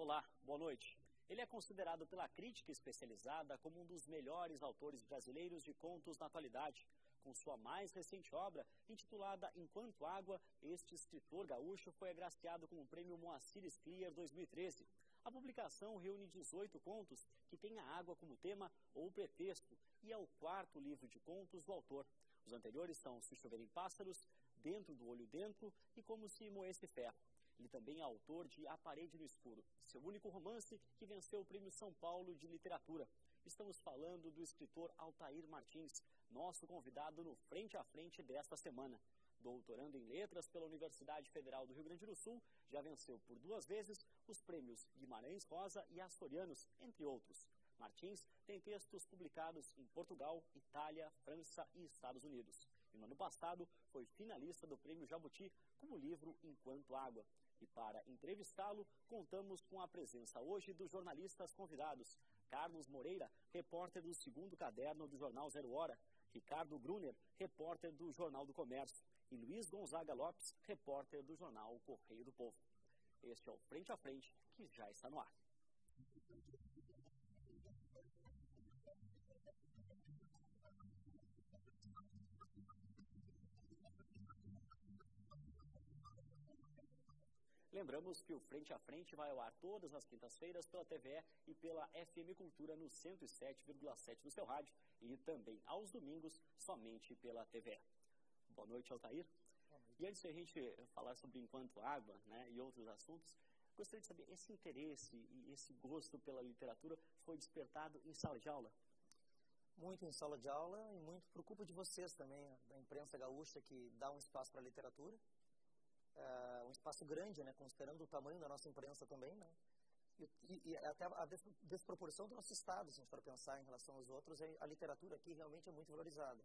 Olá, boa noite. Ele é considerado pela crítica especializada como um dos melhores autores brasileiros de contos na atualidade. Com sua mais recente obra, intitulada Enquanto Água, este escritor gaúcho foi agraciado com o prêmio Moacir Scliar 2013. A publicação reúne 18 contos que têm a água como tema ou pretexto e é o quarto livro de contos do autor. Os anteriores são Se Choverem Pássaros, Dentro do Olho Dentro e Como Se Moesse Ferro. Ele também é autor de A Parede no Escuro, seu único romance que venceu o Prêmio São Paulo de Literatura. Estamos falando do escritor Altair Martins, nosso convidado no Frente a Frente desta semana. Doutorando em Letras pela Universidade Federal do Rio Grande do Sul, já venceu por 2 vezes os prêmios Guimarães Rosa e Açorianos, entre outros. Martins tem textos publicados em Portugal, Itália, França e Estados Unidos. E no ano passado foi finalista do Prêmio Jabuti com o livro Enquanto Água. E para entrevistá-lo, contamos com a presença hoje dos jornalistas convidados. Carlos Moreira, repórter do 2º Caderno do Jornal Zero Hora. Ricardo Gruner, repórter do Jornal do Comércio. E Luiz Gonzaga Lopes, repórter do jornal Correio do Povo. Este é o Frente a Frente, que já está no ar. Lembramos que o Frente a Frente vai ao ar todas as quintas-feiras pela TVE e pela FM Cultura no 107,7 do seu rádio e também aos domingos somente pela TVE. Boa noite, Altair. E antes de a gente falar sobre Enquanto Água, né, e outros assuntos, gostaria de saber, esse interesse e esse gosto pela literatura foi despertado em sala de aula? Muito em sala de aula e muito por culpa de vocês também, da imprensa gaúcha, que dá um espaço para a literatura. Um espaço grande, né, considerando o tamanho da nossa imprensa também, né, e até a desproporção do nosso estado, se a gente for pensar em relação aos outros, a literatura aqui realmente é muito valorizada.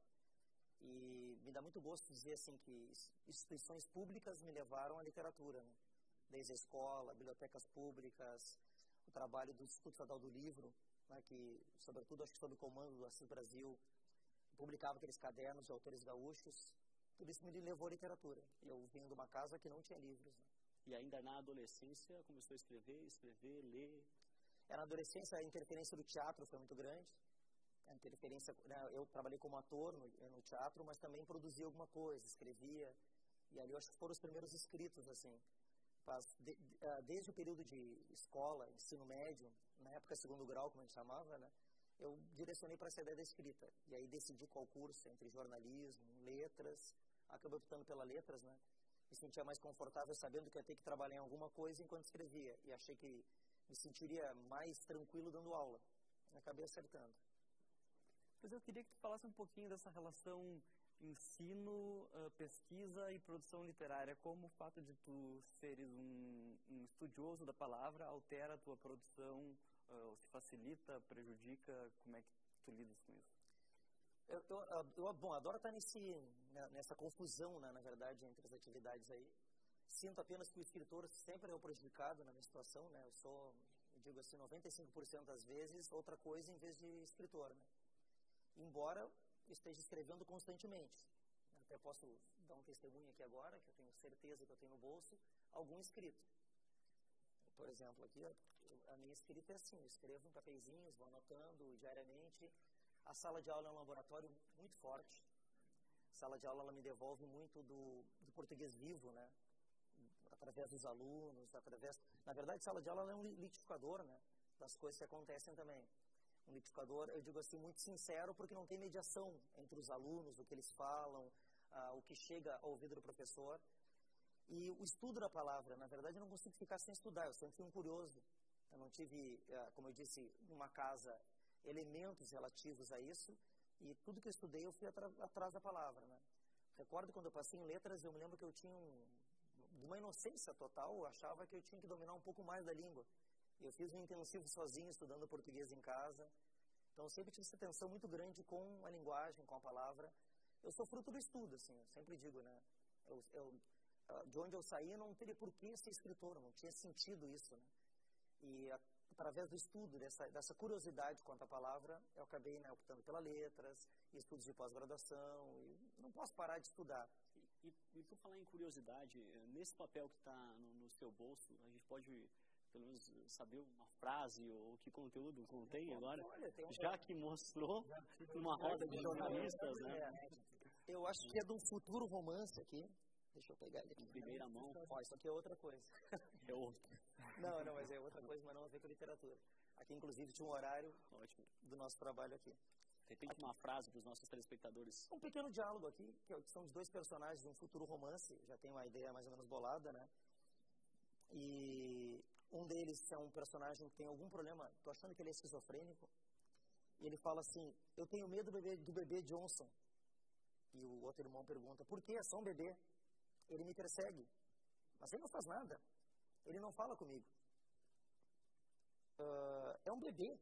E me dá muito gosto dizer assim que instituições públicas me levaram à literatura, né, desde a escola, bibliotecas públicas, o trabalho do Instituto Federal do Livro, né, que, sobretudo, acho que sob o comando do Assis Brasil, publicava aqueles cadernos de autores gaúchos. Tudo isso me levou à literatura. Eu vim de uma casa que não tinha livros. Né? E ainda na adolescência começou a escrever, ler? Na adolescência a interferência do teatro foi muito grande. A interferência, né, eu trabalhei como ator no teatro, mas também produzia alguma coisa, escrevia. E ali eu acho que foram os primeiros escritos, assim. Desde o período de escola, ensino médio, na época 2º grau, como a gente chamava, né, eu direcionei para essa ideia da escrita. E aí decidi qual curso, entre jornalismo, letras. Acabei optando pela letras, né? Me sentia mais confortável sabendo que ia ter que trabalhar em alguma coisa enquanto escrevia. E achei que me sentiria mais tranquilo dando aula. Acabei acertando. Pois eu queria que tu falasse um pouquinho dessa relação ensino, pesquisa e produção literária. Como o fato de tu seres um estudioso da palavra altera a tua produção, se facilita, prejudica? Como é que tu lidas com isso? Bom, adoro estar nessa confusão, né, na verdade, entre as atividades aí. Sinto apenas que o escritor sempre é o prejudicado na minha situação, né? Eu digo assim, 95% das vezes, outra coisa em vez de escritor, né? Embora esteja escrevendo constantemente. Até posso dar um testemunho aqui agora, que eu tenho certeza que eu tenho no bolso, algum escrito. Por exemplo, aqui, a minha escrita é assim, eu escrevo em papeizinhos, vou anotando diariamente. A sala de aula é um laboratório muito forte. A sala de aula ela me devolve muito do português vivo, né? Através dos alunos, Na verdade, a sala de aula é um liquidificador, né? Das coisas que acontecem também. Um liquidificador, eu digo assim, muito sincero, porque não tem mediação entre os alunos, o que eles falam, o que chega ao ouvido do professor. E o estudo da palavra, na verdade, eu não consigo ficar sem estudar. Eu sempre fui um curioso. Eu não tive, como eu disse, numa casa, elementos relativos a isso, e tudo que eu estudei eu fui atrás da palavra, né? Recordo quando eu passei em letras, eu me lembro que eu tinha uma inocência total, eu achava que eu tinha que dominar um pouco mais da língua. Eu fiz um intensivo sozinho, estudando português em casa, então eu sempre tive essa atenção muito grande com a linguagem, com a palavra. Eu sou fruto do estudo, assim, eu sempre digo, né? De onde eu saí, eu não teria por que ser escritor, não tinha sentido isso, né? E através do estudo, dessa curiosidade quanto à palavra, eu acabei, né, optando pela letras, estudos de pós-graduação, e não posso parar de estudar. E por falar em curiosidade, nesse papel que está no seu bolso, a gente pode pelo menos saber uma frase ou que conteúdo contém agora, Olha, já que mostrou uma roda de jornalistas, né? Eu acho que é de um futuro romance aqui. Deixa eu pegar ele aqui. Em primeira mão. Ó, isso aqui é outra coisa. É outro. Não, mas é outra coisa, mas não a ver com literatura. Aqui, inclusive, tinha um horário Ótimo. do nosso trabalho aqui. Repete uma frase para os nossos telespectadores. Um pequeno diálogo aqui, que são de 2 personagens de um futuro romance. Já tem uma ideia mais ou menos bolada, né? E um deles é um personagem que tem algum problema, tô achando que ele é esquizofrênico. E ele fala assim, eu tenho medo do bebê Johnson. E o outro irmão pergunta, por que? É só um bebê. Ele me persegue. Mas ele não faz nada. Ele não fala comigo. É um bebê.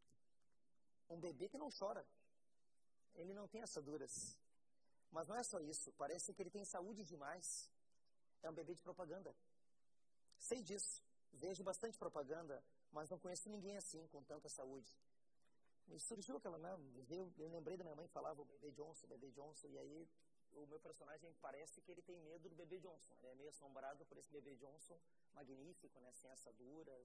Um bebê que não chora. Ele não tem assaduras. Mas não é só isso. Parece que ele tem saúde demais. É um bebê de propaganda. Sei disso. Vejo bastante propaganda, mas não conheço ninguém assim, com tanta saúde. Me surgiu aquela, né? Eu lembrei da minha mãe que falava o bebê Johnson, e aí o meu personagem parece que ele tem medo do bebê Johnson. Ele é meio assombrado por esse bebê Johnson, magnífico, né? Sem assaduras,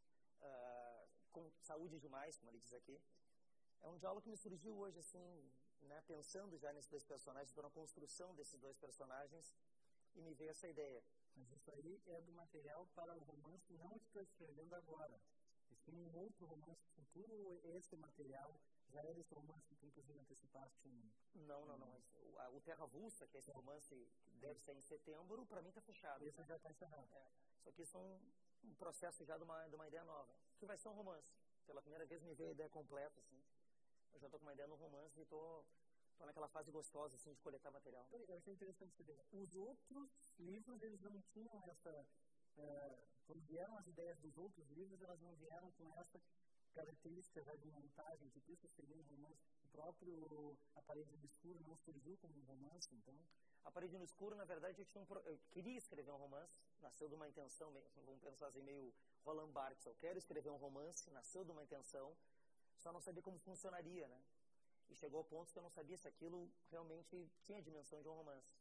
com saúde demais, como ele diz aqui. É um diálogo que me surgiu hoje, assim, né? Pensando já nesses 2 personagens, na construção desses 2 personagens, e me veio essa ideia. Mas isso aí é do material para o romance não que estou escrevendo agora. E sim um outro romance futuro, ou esse material já é desse romance que tu inclusive antecipaste Não. O Terra Avulsa, que é esse romance que deve sair em setembro, para mim está fechado. Esse já está encerrado. Só que isso é um processo já de uma ideia nova. Que vai ser um romance. Pela primeira vez me veio a ideia completa, assim. Eu já estou com uma ideia no romance e estou naquela fase gostosa, assim, de coletar material. Eu achei interessante essa ideia. Os outros livros, eles não tinham essa... quando vieram as ideias dos outros livros, elas não vieram com essa característica de montagem, que isso seria um romance. O próprio A Parede no Escuro não surgiu como um romance, então? A Parede no Escuro, na verdade, eu queria escrever um romance, nasceu de uma intenção, vamos pensar assim, meio Roland Barthes. Eu quero escrever um romance, nasceu de uma intenção, só não sabia como funcionaria, né? E chegou ao ponto que eu não sabia se aquilo realmente tinha a dimensão de um romance.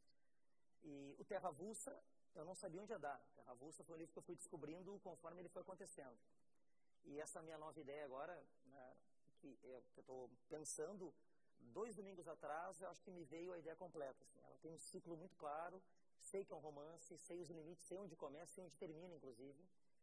E o Terra Avulsa, eu não sabia onde ia dar. Terra Avulsa foi um livro que eu fui descobrindo conforme ele foi acontecendo. E essa minha nova ideia agora, né, que eu estou pensando, 2 domingos atrás, eu acho que me veio a ideia completa. Assim. Ela tem um ciclo muito claro, sei que é um romance, sei os limites, sei onde começa e onde termina, inclusive.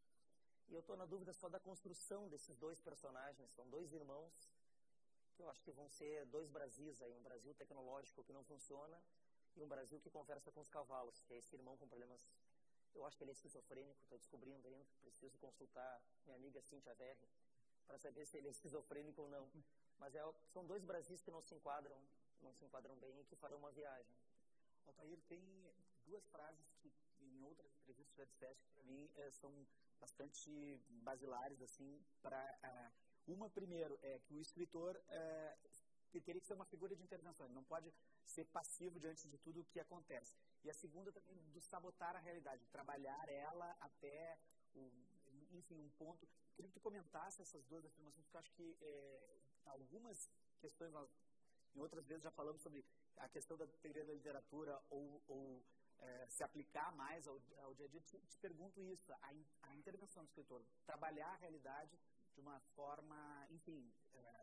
E eu estou na dúvida só da construção desses 2 personagens. São 2 irmãos, que eu acho que vão ser 2 Brasis aí. Um Brasil tecnológico que não funciona e um Brasil que conversa com os cavalos, que é esse irmão com problemas. Eu acho que ele é esquizofrênico, estou descobrindo ainda. Preciso consultar minha amiga Cíntia Verri para saber se ele é esquizofrênico ou não. Mas são 2 Brasis que não se enquadram bem e que farão uma viagem. Altair, tem 2 frases que em outras entrevistas já disseste que para mim são bastante basilares, assim, para... Uma, primeiro, é que o escritor teria que ser uma figura de intervenção, ele não pode ser passivo diante de tudo o que acontece. E a segunda também, do sabotar a realidade, trabalhar ela até, enfim, um ponto. Queria que tu comentasse essas 2 afirmações, porque eu acho que algumas questões, nós em outras vezes já falamos sobre a questão da teoria da literatura ou se aplicar mais ao dia a dia. Te pergunto isso, a intervenção do escritor, trabalhar a realidade de uma forma, enfim,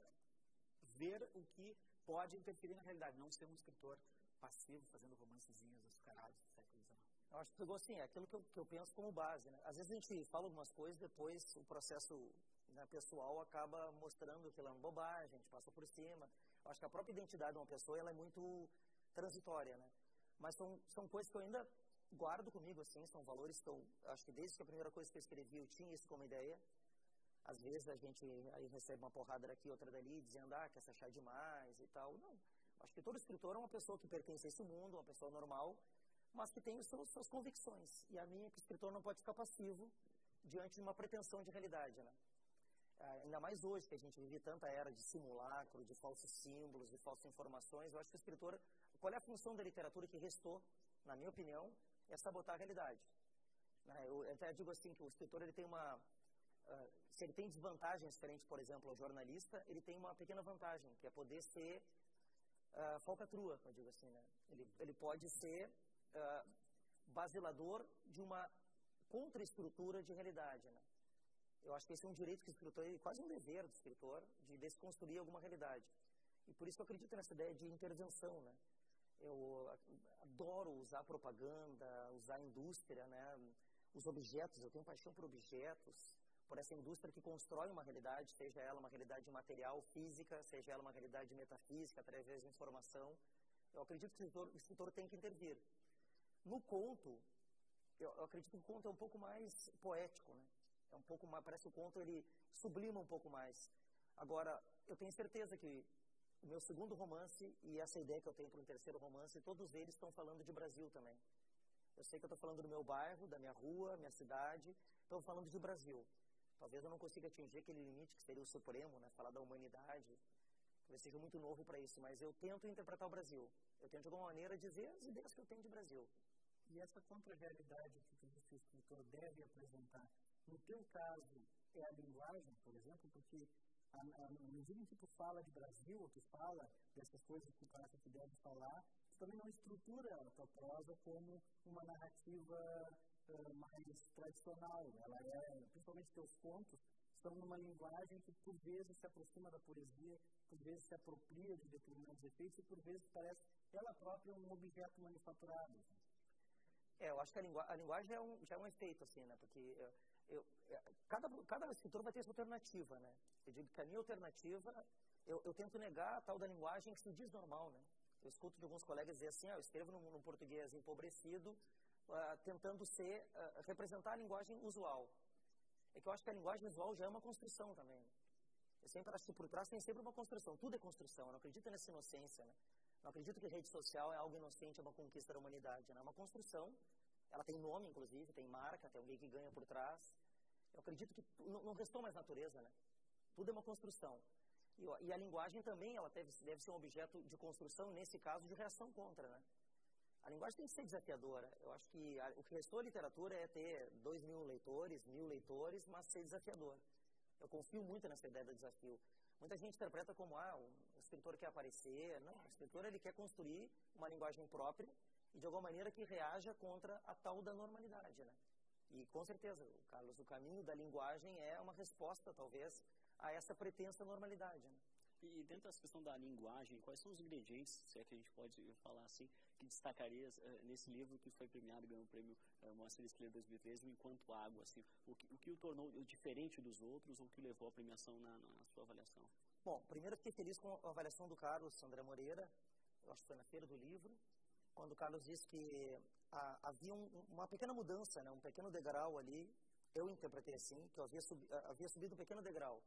ver o que pode interferir na realidade, não ser um escritor passivo, fazendo romancezinhos açucarados do século XIX. Eu acho que pegou assim, é aquilo que eu penso como base, né? Às vezes a gente fala algumas coisas, depois o processo, né, pessoal acaba mostrando que ela é uma bobagem, a gente passa por cima. Eu acho que a própria identidade de uma pessoa ela é muito transitória, né? Mas são coisas que eu ainda guardo comigo, assim, são valores que eu acho que desde que a primeira coisa que eu escrevi eu tinha isso como ideia. Às vezes a gente aí recebe uma porrada daqui, outra dali, dizendo, quer se achar demais e tal. Não, acho que todo escritor é uma pessoa que pertence a esse mundo, uma pessoa normal, mas que tem suas convicções. E a minha é que o escritor não pode ficar passivo diante de uma pretensão de realidade, né? Ainda mais hoje, que a gente vive tanta era de simulacro, de falsos símbolos, de falsas informações. Eu acho que o escritor, qual é a função da literatura que restou, na minha opinião, é sabotar a realidade. Eu até digo assim, que o escritor ele tem se ele tem desvantagens diferentes, por exemplo, ao jornalista, ele tem uma pequena vantagem, que é poder ser falcatrua, eu digo assim, né? Ele pode ser basilador de uma contraestrutura de realidade, né? Eu acho que esse é um direito que o escritor, quase um dever do escritor, de desconstruir alguma realidade. E por isso que eu acredito nessa ideia de intervenção, né? Eu adoro usar propaganda, usar a indústria, né? Os objetos, eu tenho paixão por objetos, por essa indústria que constrói uma realidade, seja ela uma realidade material, física, seja ela uma realidade metafísica, através de informação. Eu acredito que o escritor tem que intervir. No conto, eu acredito que o conto é um pouco mais poético, né? É um pouco mais, parece que o conto ele sublima um pouco mais. Agora, eu tenho certeza que o meu segundo romance e essa ideia que eu tenho para um terceiro romance, todos eles estão falando de Brasil também. Eu sei que eu estou falando do meu bairro, da minha rua, minha cidade, estou falando de Brasil. Talvez eu não consiga atingir aquele limite que seria o supremo, né? Falar da humanidade. Talvez seja muito novo para isso, mas eu tento interpretar o Brasil. Eu tento de alguma maneira dizer as ideias que eu tenho de Brasil. E essa contra-realidade que o escritor deve apresentar, no teu caso, é a linguagem, por exemplo, porque no medida em que tu fala de Brasil, ou tu fala dessas coisas que tu acha que deve falar, tu também não estrutura a tua prosa como uma narrativa mais tradicional. Ela é, principalmente teus contos, são numa linguagem que por vezes se aproxima da poesia, por vezes se apropria de determinados efeitos e por vezes parece ela própria um objeto manufaturado. Eu acho que a linguagem já é um efeito, assim, né? Porque cada escritor vai ter sua alternativa, né? Eu digo que a minha alternativa, eu tento negar a tal da linguagem que se diz normal, né? Eu escuto de alguns colegas dizer assim, eu escrevo num português empobrecido, tentando representar a linguagem usual. É que eu acho que a linguagem usual já é uma construção também. Eu sempre acho que por trás tem sempre uma construção. Tudo é construção. Eu não acredito nessa inocência, né? Não acredito que rede social é algo inocente, é uma conquista da humanidade, né? É uma construção. Ela tem nome, inclusive, tem marca, tem alguém que ganha por trás. Eu acredito que não restou mais natureza, né? Tudo é uma construção. E a linguagem também ela deve ser um objeto de construção, nesse caso, de reação contra, né? A linguagem tem que ser desafiadora. Eu acho que o que restou à literatura é ter 2.000 leitores, 1.000 leitores, mas ser desafiador. Eu confio muito nessa ideia do desafio. Muita gente interpreta como, o escritor quer aparecer. Não, o escritor ele quer construir uma linguagem própria e, de alguma maneira, que reaja contra a tal da normalidade, né? E, com certeza, Carlos, o caminho da linguagem é uma resposta, talvez, a essa pretensa normalidade, né? E dentro dessa questão da linguagem, quais são os ingredientes, se é que a gente pode falar assim, que destacaria nesse livro que foi premiado e ganhou o prêmio Mostra Estrela 2013, o Enquanto Água, assim, o que o tornou diferente dos outros ou o que levou à premiação na sua avaliação? Bom, primeiro eu fiquei feliz com a avaliação do Carlos André Moreira, eu acho que foi na Feira do Livro, quando o Carlos disse que havia uma pequena mudança, né, um pequeno degrau ali, eu interpretei assim, que eu havia subido um pequeno degrau.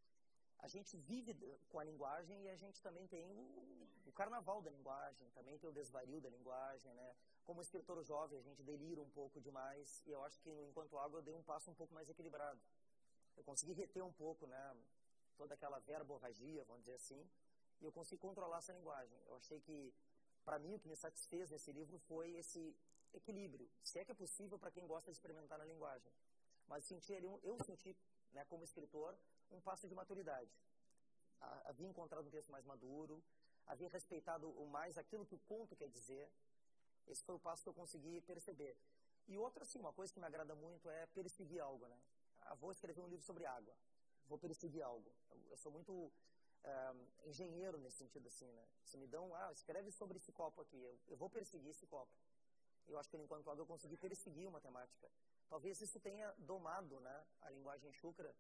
A gente vive com a linguagem e a gente também tem o carnaval da linguagem, também tem o desvario da linguagem, né? Como escritor jovem, a gente delira um pouco demais e eu acho que no Enquanto Água eu dei um passo um pouco mais equilibrado. Eu consegui reter um pouco, né, toda aquela verborragia, vamos dizer assim, e eu consegui controlar essa linguagem. Eu achei que, para mim, o que me satisfez nesse livro foi esse equilíbrio, se é que é possível para quem gosta de experimentar na linguagem. Mas eu senti, né, como escritor, um passo de maturidade. Havia encontrado um texto mais maduro, havia respeitado mais aquilo que o conto quer dizer. Esse foi o passo que eu consegui perceber. E outra, assim, uma coisa que me agrada muito é perseguir algo, né? Vou escrever um livro sobre água, vou perseguir algo. Eu sou muito engenheiro nesse sentido, assim, né? Se me dão, escreve sobre esse copo aqui, eu vou perseguir esse copo. Eu acho que, enquanto água, eu consegui perseguir uma temática. Talvez isso tenha domado, né, a linguagem chucra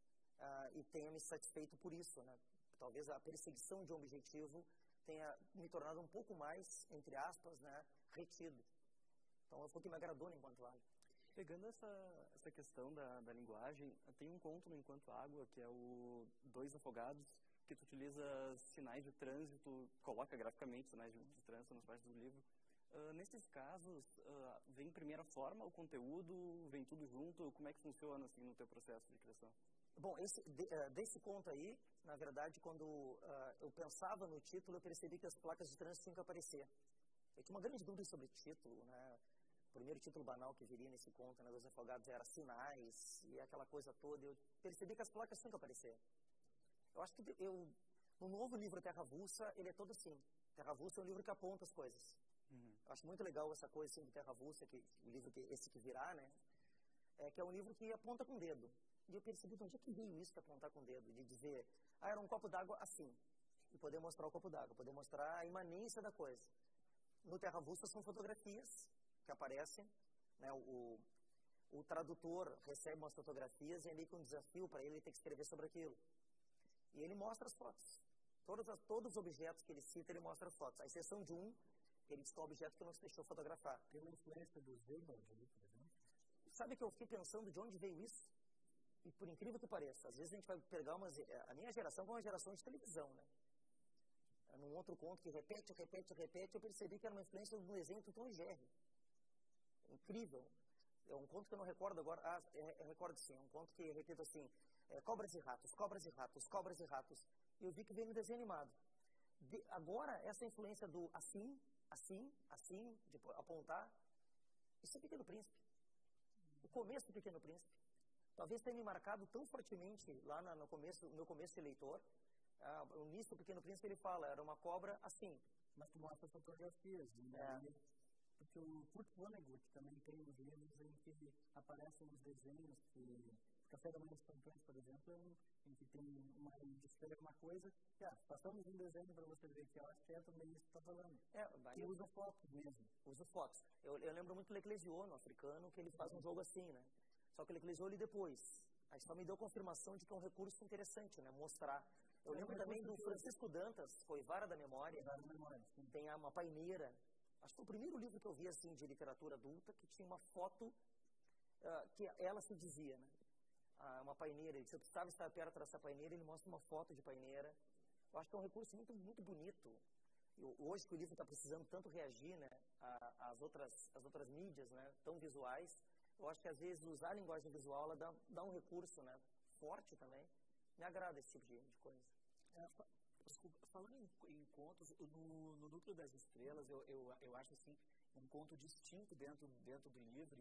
e tenha me satisfeito por isso, né? Talvez a perseguição de um objetivo tenha me tornado um pouco mais, entre aspas, né, retido. Então, foi o que me agradou no Enquanto Água. Pegando essa questão da linguagem, tem um conto no Enquanto Água, que é o Dois Afogados, que tu utiliza sinais de trânsito, coloca graficamente sinais de trânsito nas partes do livro. Nesses casos, vem em primeira forma o conteúdo, vem tudo junto? Como é que funciona assim, no teu processo de criação? Bom, desse conto aí, na verdade, quando eu pensava no título, eu percebi que as placas de trânsito tinham que aparecer. Eu tinha uma grande dúvida sobre título, né? O primeiro título banal que viria nesse conto, né, Dos Afogados, era sinais e aquela coisa toda. Eu percebi que as placas tinham que aparecer. Eu acho que no novo livro Terra Avulsa, ele é todo assim. Terra Avulsa é um livro que aponta as coisas. Eu acho muito legal essa coisa assim, do Terra Avulsa, o livro esse que virá, né? Que é um livro que aponta com o dedo. E eu percebi de onde é que veio isso de apontar com o dedo, de dizer, era um copo d'água assim, e poder mostrar o copo d'água, poder mostrar a imanência da coisa. No Terra Avulsa são fotografias que aparecem, né, o tradutor recebe umas fotografias e é meio que um desafio para ele ter que escrever sobre aquilo. E ele mostra as fotos. Todos os objetos que ele cita, ele mostra as fotos. À exceção de um, que ele diz que é um objeto que não se deixou fotografar. Tem uma influência dos Weber, por exemplo. Sabe que eu fiquei pensando de onde veio isso? E por incrível que pareça, às vezes a gente vai pegar umas... A minha geração foi uma geração de televisão, né? Num outro conto que repete, eu percebi que era uma influência do desenho do Tom e Jerry. Incrível. É um conto que eu não recordo agora. Eu recordo sim. É um conto que repito assim, cobras e ratos, cobras e ratos, cobras e ratos. E eu vi que veio no desenho animado. Agora, essa influência do assim, de apontar, isso é Pequeno Príncipe. O começo do Pequeno Príncipe. Talvez tenha me marcado tão fortemente lá no meu começo de leitor. O início do Pequeno Príncipe ele fala, era uma cobra assim. Mas tu mostra fotografias, né? Porque o Kurt Vonnegut também tem uns livros em que aparecem os desenhos que... Café da Manhã dos Cantões, por exemplo, em que tem descreve uma coisa, passamos um desenho para você ver que eu acho que é também isso que está falando. E usa fotos mesmo. Usa fotos. Eu lembro muito do Leclesione, no africano, que ele faz um jogo assim, né? Só que o Leclesione depois. Aí só me deu confirmação de que é um recurso interessante, né? Mostrar. Eu lembro também do Francisco Dantas, Coivara da Memória. Tem uma paineira. Acho que foi o primeiro livro que eu vi assim de literatura adulta que tinha uma foto que ela se dizia, né? Uma paineira. Se eu precisava estar perto dessa paineira, ele mostra uma foto de paineira. Eu acho que é um recurso muito, muito bonito. Hoje que o livro está precisando tanto reagir, né, às outras mídias, né, tão visuais, eu acho que às vezes usar a linguagem visual ela dá um recurso, né, forte também. Me agrada esse tipo de coisa. Falando em contos, no Núcleo das Estrelas, eu acho assim, um conto distinto dentro do livro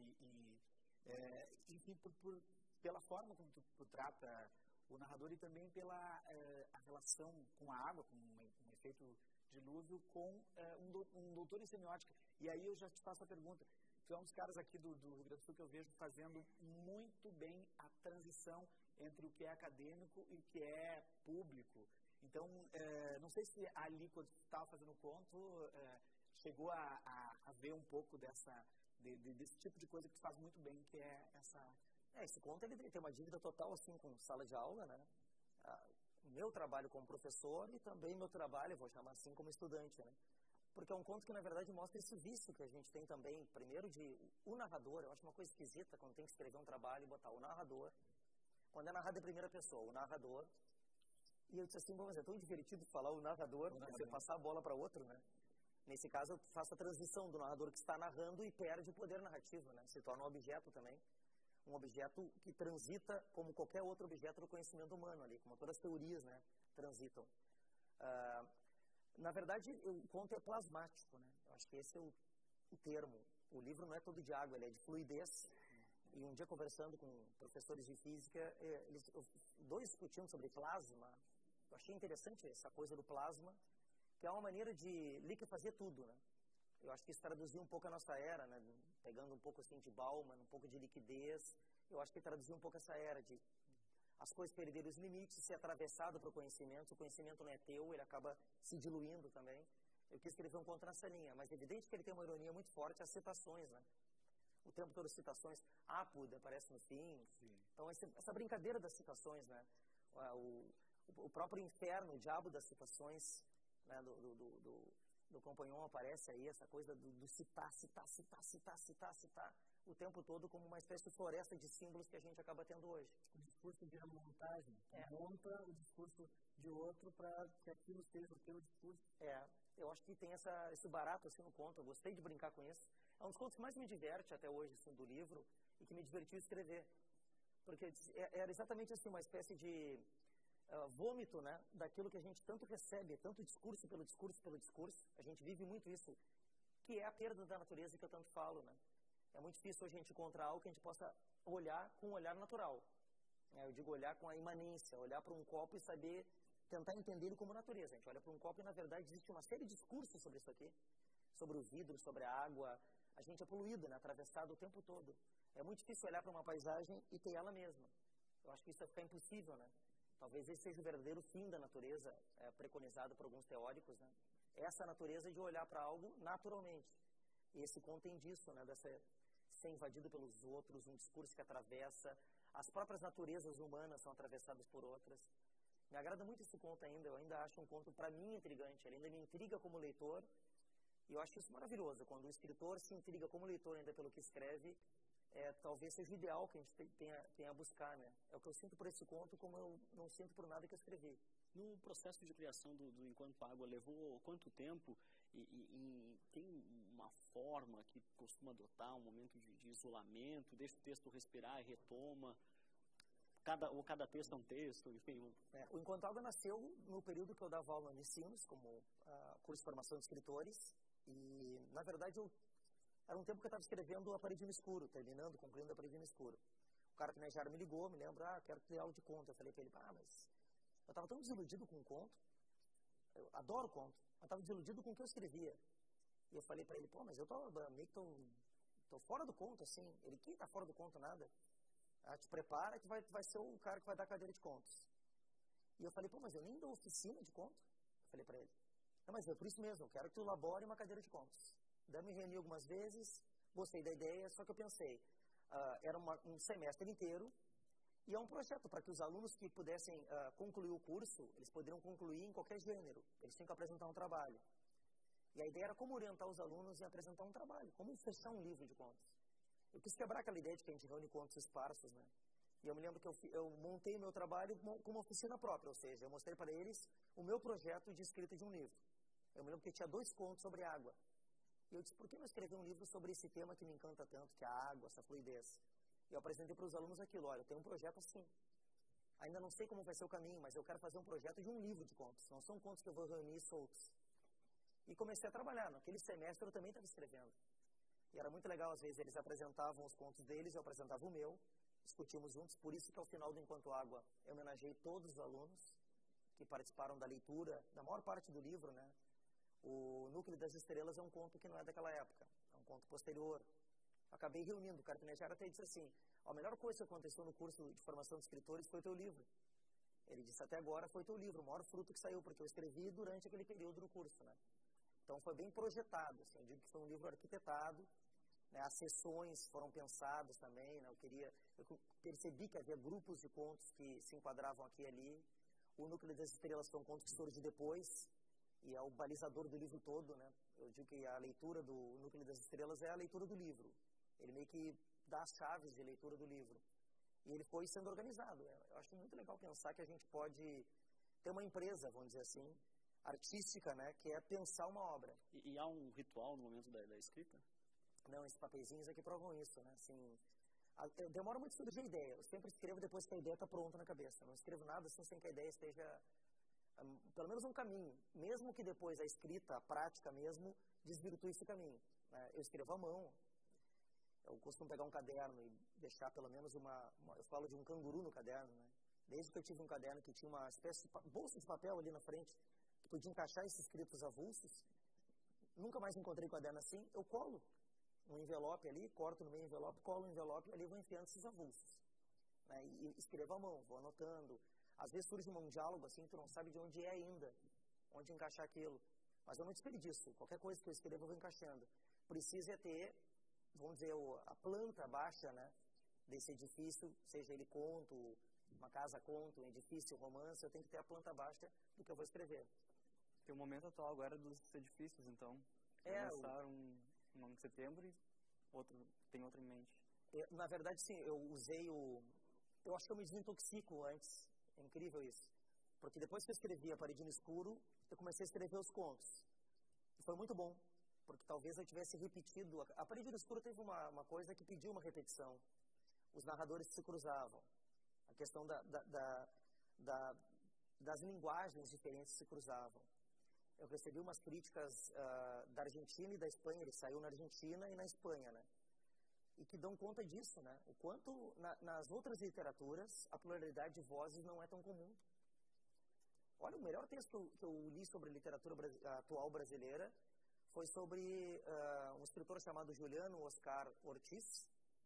enfim, pela forma como tu trata o narrador e também pela a relação com a água, com um efeito dilúvio, com um doutor em semiótica. E aí eu já te faço a pergunta. Tu é um dos caras aqui do Rio Grande do Sul que eu vejo fazendo muito bem a transição entre o que é acadêmico e o que é público. Então, não sei se ali, quando tu estava fazendo o conto, chegou a ver um pouco desse tipo de coisa que tu faz muito bem, que é essa... Esse conto ele tem uma dívida total assim com sala de aula, né? O meu trabalho como professor e também meu trabalho, vou chamar assim, como estudante, né? Porque é um conto que, na verdade, mostra esse vício que a gente tem também, primeiro o narrador. Eu acho uma coisa esquisita quando tem que escrever um trabalho e botar o narrador. Quando é narrado em primeira pessoa, o narrador. E eu disse assim, bom, mas é tão divertido falar o narrador, você passar a bola para outro, né? Nesse caso, eu faço a transição do narrador que está narrando e perde o poder narrativo, né? Se torna um objeto também. Um objeto que transita como qualquer outro objeto do conhecimento humano ali, como todas as teorias, né, transitam. Na verdade, o conto é plasmático, né? Eu acho que esse é o termo. O livro não é todo de água, ele é de fluidez. E um dia, conversando com professores de física, dois discutiam sobre plasma. Eu achei interessante essa coisa do plasma, que é uma maneira de liquefazer tudo, né? Eu acho que isso traduziu um pouco a nossa era, né? Pegando um pouco assim de Bauman, um pouco de liquidez. Eu acho que traduziu um pouco essa era de as coisas perderem os limites, ser atravessado para o conhecimento. Se o conhecimento não é teu, ele acaba se diluindo também. Eu quis escrever um conto nessa linha, mas é evidente que ele tem uma ironia muito forte, as citações, né? O tempo todo citações. Apud aparece no fim. Sim. Então, essa brincadeira das citações, né? O próprio inferno, o diabo das citações, né? Do Compagnon aparece aí, essa coisa do citar o tempo todo como uma espécie de floresta de símbolos que a gente acaba tendo hoje. O discurso de montagem, monta o discurso de outro para que aquilo seja o teu discurso. Eu acho que tem esse barato assim no conto, eu gostei de brincar com isso. É um dos contos que mais me diverte até hoje assim, do livro e que me divertiu escrever. Porque era exatamente assim, uma espécie de vômito, né, daquilo que a gente tanto recebe, tanto discurso pelo discurso. A gente vive muito isso, que é a perda da natureza que eu tanto falo, né? É muito difícil a gente encontrar algo que a gente possa olhar com um olhar natural. Eu digo olhar com a imanência, olhar para um copo e saber, tentar entender ele como natureza. A gente olha para um copo e, na verdade, existe uma série de discursos sobre isso aqui, sobre o vidro, sobre a água. A gente é poluído, né, atravessado o tempo todo. É muito difícil olhar para uma paisagem e ter ela mesma. Eu acho que isso vai ficar impossível, né? Talvez esse seja o verdadeiro fim da natureza, preconizado por alguns teóricos, né? Essa natureza de olhar para algo naturalmente. E esse conto tem disso, né? Dessa ser invadido pelos outros, um discurso que atravessa. As próprias naturezas humanas são atravessadas por outras. Me agrada muito esse conto ainda. Eu ainda acho um conto, para mim, intrigante. Ele ainda me intriga como leitor. E eu acho isso maravilhoso. Quando o escritor se intriga como leitor ainda pelo que escreve, talvez seja o ideal que a gente tenha a buscar, né? É o que eu sinto por esse conto, como eu não sinto por nada que eu escrevi. No processo de criação do Enquanto Água, levou quanto tempo? E tem uma forma que costuma adotar, um momento de isolamento, deixa o texto respirar e retoma? Cada texto é um texto, enfim. O Enquanto Água nasceu no período que eu dava aula no Unicinos, como curso de formação de escritores. E, na verdade, era um tempo que eu estava escrevendo A Parede no Escuro, concluindo A Parede no Escuro. O cara que me ligou, me lembra, quero ter aula de conto. Eu falei para ele, mas eu estava tão desiludido com o conto. Eu adoro conto, mas estava desiludido com o que eu escrevia. E eu falei para ele, mas eu meio que tô fora do conto, assim. Ele, quem tá fora do conto, nada? Te prepara que vai ser o cara que vai dar cadeira de contos. E eu falei, mas eu nem dou oficina de conto. Eu falei para ele, não, mas é por isso mesmo, eu quero que tu elabore uma cadeira de contos. Daí eu me reuni algumas vezes, gostei da ideia, só que eu pensei, era um semestre inteiro, e é um projeto para que os alunos que pudessem concluir o curso, eles poderiam concluir em qualquer gênero, eles tinham que apresentar um trabalho. E a ideia era como orientar os alunos em apresentar um trabalho, como fechar um livro de contos. Eu quis quebrar aquela ideia de que a gente reúne contos esparsos, né? E eu me lembro que eu montei o meu trabalho com uma oficina própria, ou seja, eu mostrei para eles o meu projeto de escrita de um livro. Eu me lembro que tinha 2 contos sobre água. E eu disse, por que não escrever um livro sobre esse tema que me encanta tanto, que é a água, essa fluidez? E eu apresentei para os alunos aquilo, olha, eu tenho um projeto assim. Ainda não sei como vai ser o caminho, mas eu quero fazer um projeto de um livro de contos. Não são contos que eu vou reunir soltos. E comecei a trabalhar. Naquele semestre eu também estava escrevendo. E era muito legal, às vezes, eles apresentavam os contos deles, eu apresentava o meu, discutimos juntos. Por isso que ao final do Enquanto Água eu homenageei todos os alunos que participaram da leitura, da maior parte do livro, né? O Núcleo das Estrelas é um conto que não é daquela época, é um conto posterior. Acabei reunindo, o Carpinejar até disse assim, a melhor coisa que aconteceu no curso de formação de escritores foi o teu livro. Ele disse, até agora foi o teu livro, o maior fruto que saiu, porque eu escrevi durante aquele período do curso, né? Então foi bem projetado, assim, eu digo que foi um livro arquitetado, né? As sessões foram pensadas também, né? Eu percebi que havia grupos de contos que se enquadravam aqui e ali. O Núcleo das Estrelas foi um conto que surge depois, e é o balizador do livro todo, né? Eu digo que a leitura do Núcleo das Estrelas é a leitura do livro. Ele meio que dá as chaves de leitura do livro. E ele foi sendo organizado. Eu acho muito legal pensar que a gente pode ter uma empresa, vamos dizer assim, artística, né? Que é pensar uma obra. E há um ritual no momento da escrita? Não, esses papeizinhos aqui provam isso, né? Assim, demora muito a surgir a ideia. Eu sempre escrevo depois que a ideia está pronta na cabeça. Eu não escrevo nada assim sem que a ideia esteja pelo menos um caminho, mesmo que depois a escrita, a prática mesmo, desvirtue esse caminho, né? Eu escrevo à mão, eu costumo pegar um caderno e deixar pelo menos eu falo de um canguru no caderno, né? Desde que eu tive um caderno que tinha uma espécie de bolsa de papel ali na frente, que podia encaixar esses escritos avulsos, nunca mais encontrei caderno assim, eu colo um envelope ali, corto no meio envelope, colo o envelope e ali vou enfiando esses avulsos, né? E escrevo à mão, vou anotando. Às vezes surge um diálogo assim, tu não sabe de onde é ainda, onde encaixar aquilo. Mas eu não desperdiço. Qualquer coisa que eu escrevo, eu vou encaixando. Precisa ter, vamos dizer, a planta baixa, né, desse edifício, seja ele conto, uma casa conto, um edifício, romance, eu tenho que ter a planta baixa do que eu vou escrever. Tem o momento atual agora dos edifícios, então. Começaram um em setembro e tem outro em mente. Na verdade, sim, eu usei eu acho que eu me desintoxico antes. É incrível isso. Porque depois que eu escrevi A Parede no Escuro, eu comecei a escrever os contos. E foi muito bom, porque talvez eu tivesse repetido. A Parede no Escuro teve uma coisa que pediu uma repetição. Os narradores se cruzavam. A questão das linguagens diferentes se cruzavam. Eu recebi umas críticas da Argentina e da Espanha. Ele saiu na Argentina e na Espanha, né? E que dão conta disso, né? O quanto nas outras literaturas a pluralidade de vozes não é tão comum. Olha, o melhor texto que eu li sobre a literatura atual brasileira foi sobre um escritor chamado Juliano Oscar Ortiz,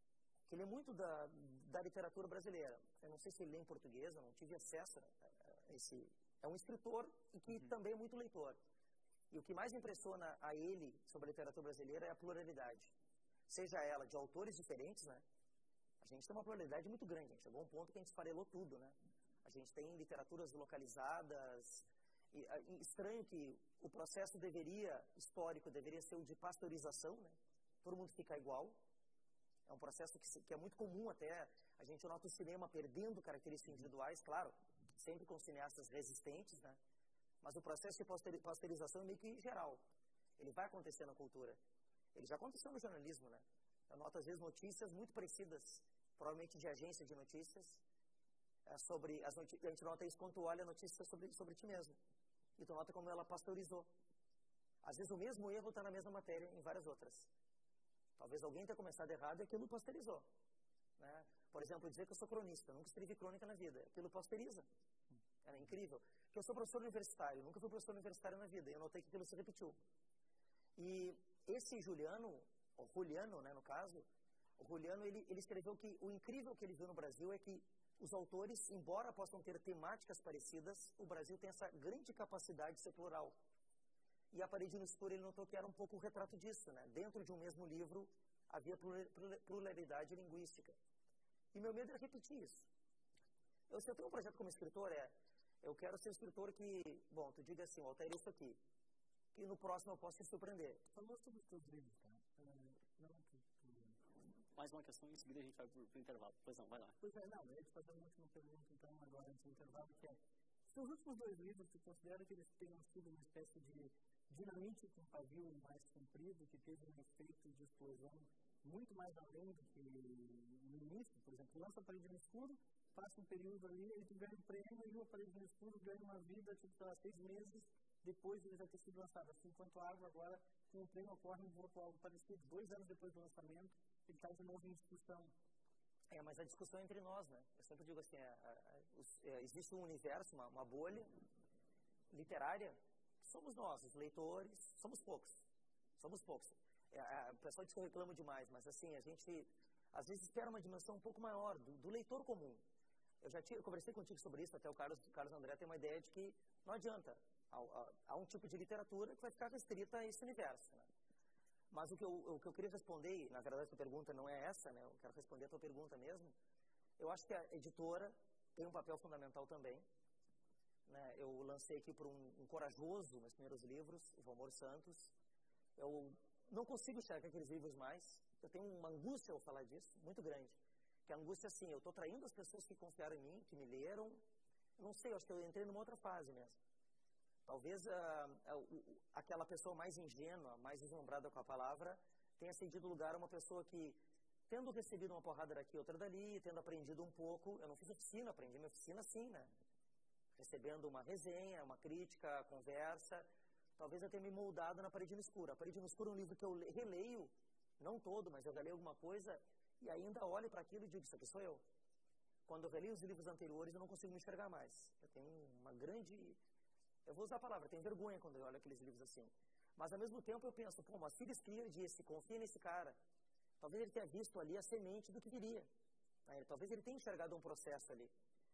que lê muito da literatura brasileira. Eu não sei se ele lê em português, eu não tive acesso a esse... É um escritor e que também é muito leitor. E o que mais impressiona a ele sobre a literatura brasileira é a pluralidade. Seja ela de autores diferentes, né? A gente tem uma pluralidade muito grande. Chegou a um ponto que a gente esfarelou tudo, né? A gente tem literaturas localizadas. Estranho que o processo histórico deveria ser o de pasteurização, né? Todo mundo fica igual. É um processo que é muito comum até. A gente nota o cinema perdendo características individuais, claro, sempre com cineastas resistentes, né? Mas o processo de pasteurização é meio que geral. Ele vai acontecer na cultura. Ele já aconteceu no jornalismo, né? Eu noto, às vezes, notícias muito parecidas, provavelmente de agência de notícias, sobre a gente nota isso quando tu olha notícias sobre ti mesmo. E tu nota como ela pasteurizou. Às vezes, o mesmo erro está na mesma matéria em várias outras. Talvez alguém tenha começado errado e aquilo pasteurizou. Né? Por exemplo, dizer que eu sou cronista. Eu nunca escrevi crônica na vida. Aquilo pasteuriza. Era incrível. Que eu sou professor universitário. Nunca fui professor universitário na vida. E eu notei que aquilo se repetiu. E esse Juliano, ou Juliano, né, no caso, o Juliano, ele escreveu que o incrível que ele viu no Brasil é que os autores, embora possam ter temáticas parecidas, o Brasil tem essa grande capacidade de ser plural. E A Parede no Escuro, ele notou que era um pouco o retrato disso, né? Dentro de um mesmo livro, havia pluralidade linguística. E meu medo é repetir isso. Se eu tenho um projeto como escritor, eu quero ser um escritor que, bom, tu diga assim, Walter, isso aqui, que no próximo eu possa te surpreender. Falou sobre os teus livros, tá? Mais uma questão, em seguida a gente vai pro intervalo. Pois não, vai lá. Pois é, não, eu ia te fazer uma última pergunta, então, agora, antes do intervalo, que é, seus últimos 2 livros, tu considera que eles tenham sido uma espécie de dinamite com pavio mais comprido, que teve um efeito de explosão muito mais além do que no início? Por exemplo, lança A Parede no Escuro, passa um período ali, ele ganha um prêmio e A Parede no Escuro ganha uma vida, tipo, 6 meses depois de ele já ter sido lançado. Assim, enquanto a Água agora, com o prêmio, ocorre um outro algo parecido. 2 anos depois do lançamento, ele está de novo em discussão. Mas a discussão é entre nós, né? Eu sempre digo assim, existe um universo, uma bolha literária, que somos nós, os leitores, somos poucos. O pessoal diz que eu reclamo demais, mas assim, a gente às vezes espera uma dimensão um pouco maior do leitor comum. Eu conversei contigo sobre isso, até o Carlos André tem uma ideia de que não adianta. Há um tipo de literatura que vai ficar restrita a esse universo, né? Mas o que eu queria responder, e na verdade a tua pergunta não é essa, né? Eu quero responder a tua pergunta mesmo. Eu acho que a editora tem um papel fundamental também. Né? Eu lancei aqui por um corajoso, meus primeiros livros, o Valmor Santos. Eu não consigo enxergar aqueles livros mais. Eu tenho uma angústia ao falar disso, muito grande. Que a angústia, assim, eu estou traindo as pessoas que confiaram em mim, que me leram. Eu não sei, eu acho que eu entrei numa outra fase mesmo. Talvez aquela pessoa mais ingênua, mais deslumbrada com a palavra, tenha cedido lugar a uma pessoa que, tendo recebido uma porrada daqui, outra dali, tendo aprendido um pouco, eu não fiz oficina, aprendi minha oficina assim, né? Recebendo uma resenha, uma crítica, conversa, talvez eu tenha me moldado na Parede no Escuro. A Parede no Escuro é um livro que eu releio, não todo, mas eu releio alguma coisa, e ainda olho para aquilo e digo, isso aqui sou eu. Quando eu releio os livros anteriores, eu não consigo me enxergar mais. Eu tenho uma grande... Eu vou usar a palavra, eu tenho vergonha quando eu olho aqueles livros assim. Mas, ao mesmo tempo, eu penso, pô, mas Phyllis Clear disse, confia nesse cara. Talvez ele tenha visto ali a semente do que viria. Né? Talvez ele tenha enxergado um processo ali.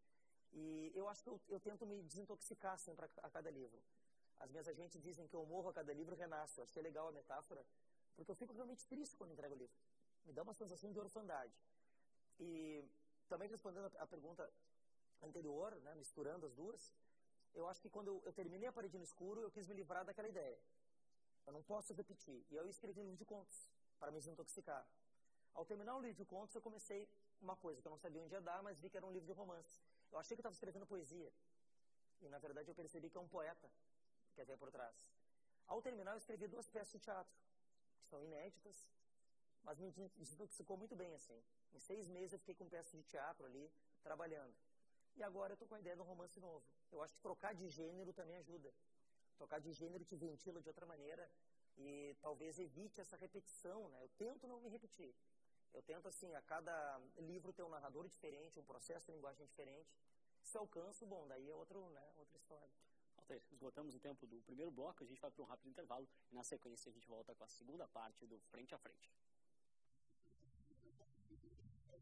E eu acho que eu tento me desintoxicar sempre a cada livro. As minhas agentes dizem que eu morro a cada livro e renasço. Acho que é legal a metáfora, porque eu fico realmente triste quando entrego o livro. Me dá uma sensação de orfandade. E também respondendo a pergunta anterior, né, misturando as duas, eu acho que quando eu terminei A Parede no Escuro, eu quis me livrar daquela ideia. Eu não posso repetir. E eu escrevi um livro de contos, para me desintoxicar. Ao terminar o livro de contos, eu comecei uma coisa que eu não sabia onde ia dar, mas vi que era um livro de romance. Eu achei que eu estava escrevendo poesia. E, na verdade, eu percebi que é um poeta que havia por trás. Ao terminar, eu escrevi 2 peças de teatro, que são inéditas, mas me desintoxicou muito bem, assim. Em 6 meses, eu fiquei com peças de teatro ali, trabalhando. E agora eu estou com a ideia de um romance novo. Eu acho que trocar de gênero também ajuda. Trocar de gênero te ventila de outra maneira e talvez evite essa repetição, né? Eu tento não me repetir. Eu tento, assim, a cada livro ter um narrador diferente, um processo de linguagem diferente. Se alcanço, bom, daí é outra história. Walter, esgotamos o tempo do primeiro bloco, a gente vai para um rápido intervalo e na sequência a gente volta com a segunda parte do Frente a Frente.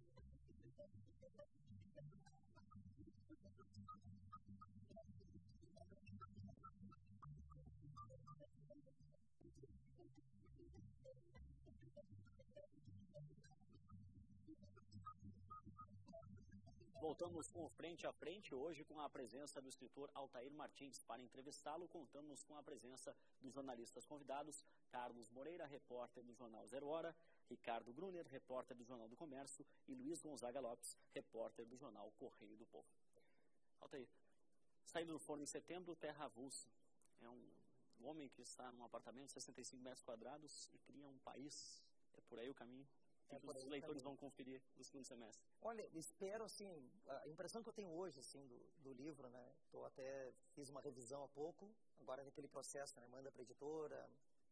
Voltamos com o Frente a Frente, hoje com a presença do escritor Altair Martins. Para entrevistá-lo, contamos com a presença dos jornalistas convidados, Carlos Moreira, repórter do jornal Zero Hora, Ricardo Gruner, repórter do Jornal do Comércio, e Luiz Gonzaga Lopes, repórter do jornal Correio do Povo. Altair, saindo do forno em setembro, terra avulsa. É um homem que está num apartamento de 65 metros quadrados e cria um país. É por aí o caminho? Que os leitores vão conferir no segundo semestre? Olha, espero, assim, a impressão que eu tenho hoje, assim, do livro, né, fiz uma revisão há pouco, agora é aquele processo, né, manda para a editora,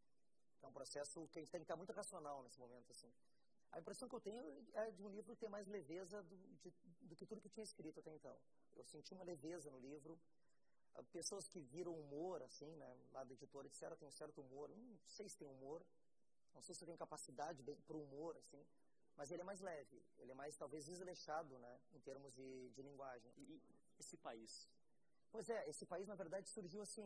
é um processo que a gente tem que estar muito racional nesse momento, assim. A impressão que eu tenho é de um livro ter mais leveza do que tudo que eu tinha escrito até então. Eu senti uma leveza no livro, pessoas que viram humor, assim, né, lá da editora disseram que tem um certo humor, não sei se tem humor, não sei se eu tenho capacidade para o humor, assim, mas ele é mais leve, ele é mais, talvez, desleixado, né, em termos de linguagem. E esse país? Pois é, esse país, na verdade, surgiu assim,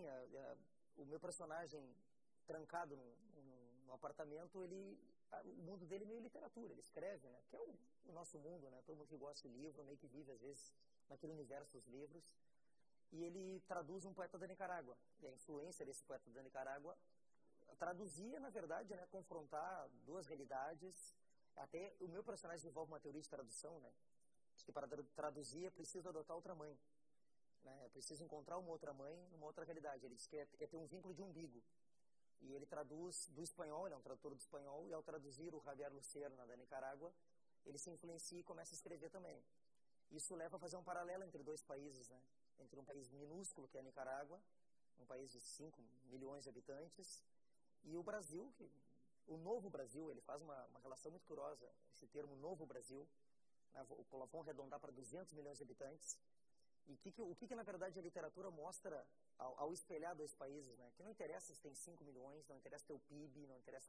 o meu personagem trancado no apartamento, o mundo dele é meio literatura, ele escreve, né, que é o nosso mundo, né, todo mundo que gosta de livro, meio que vive, às vezes, naquele universo dos livros, e ele traduz um poeta da Nicarágua, e a influência desse poeta da Nicarágua traduzia, na verdade, né, confrontar duas realidades. Até o meu personagem desenvolve uma teoria de tradução, né, que para traduzir é preciso adotar outra mãe, né, é preciso encontrar uma outra mãe numa outra realidade. Ele diz que é ter um vínculo de umbigo. E ele traduz do espanhol, ele é um tradutor do espanhol, e ao traduzir o Javier Lucerna da Nicarágua, ele se influencia e começa a escrever também. Isso leva a fazer um paralelo entre dois países, né, entre um país minúsculo, que é a Nicarágua, um país de 5 milhões de habitantes, e o Brasil, o Novo Brasil, ele faz uma relação muito curiosa, esse termo Novo Brasil, né, vão arredondar para 200 milhões de habitantes, e o que na verdade a literatura mostra ao espelhar dois países, né, que não interessa se tem 5 milhões, não interessa teu PIB, não interessa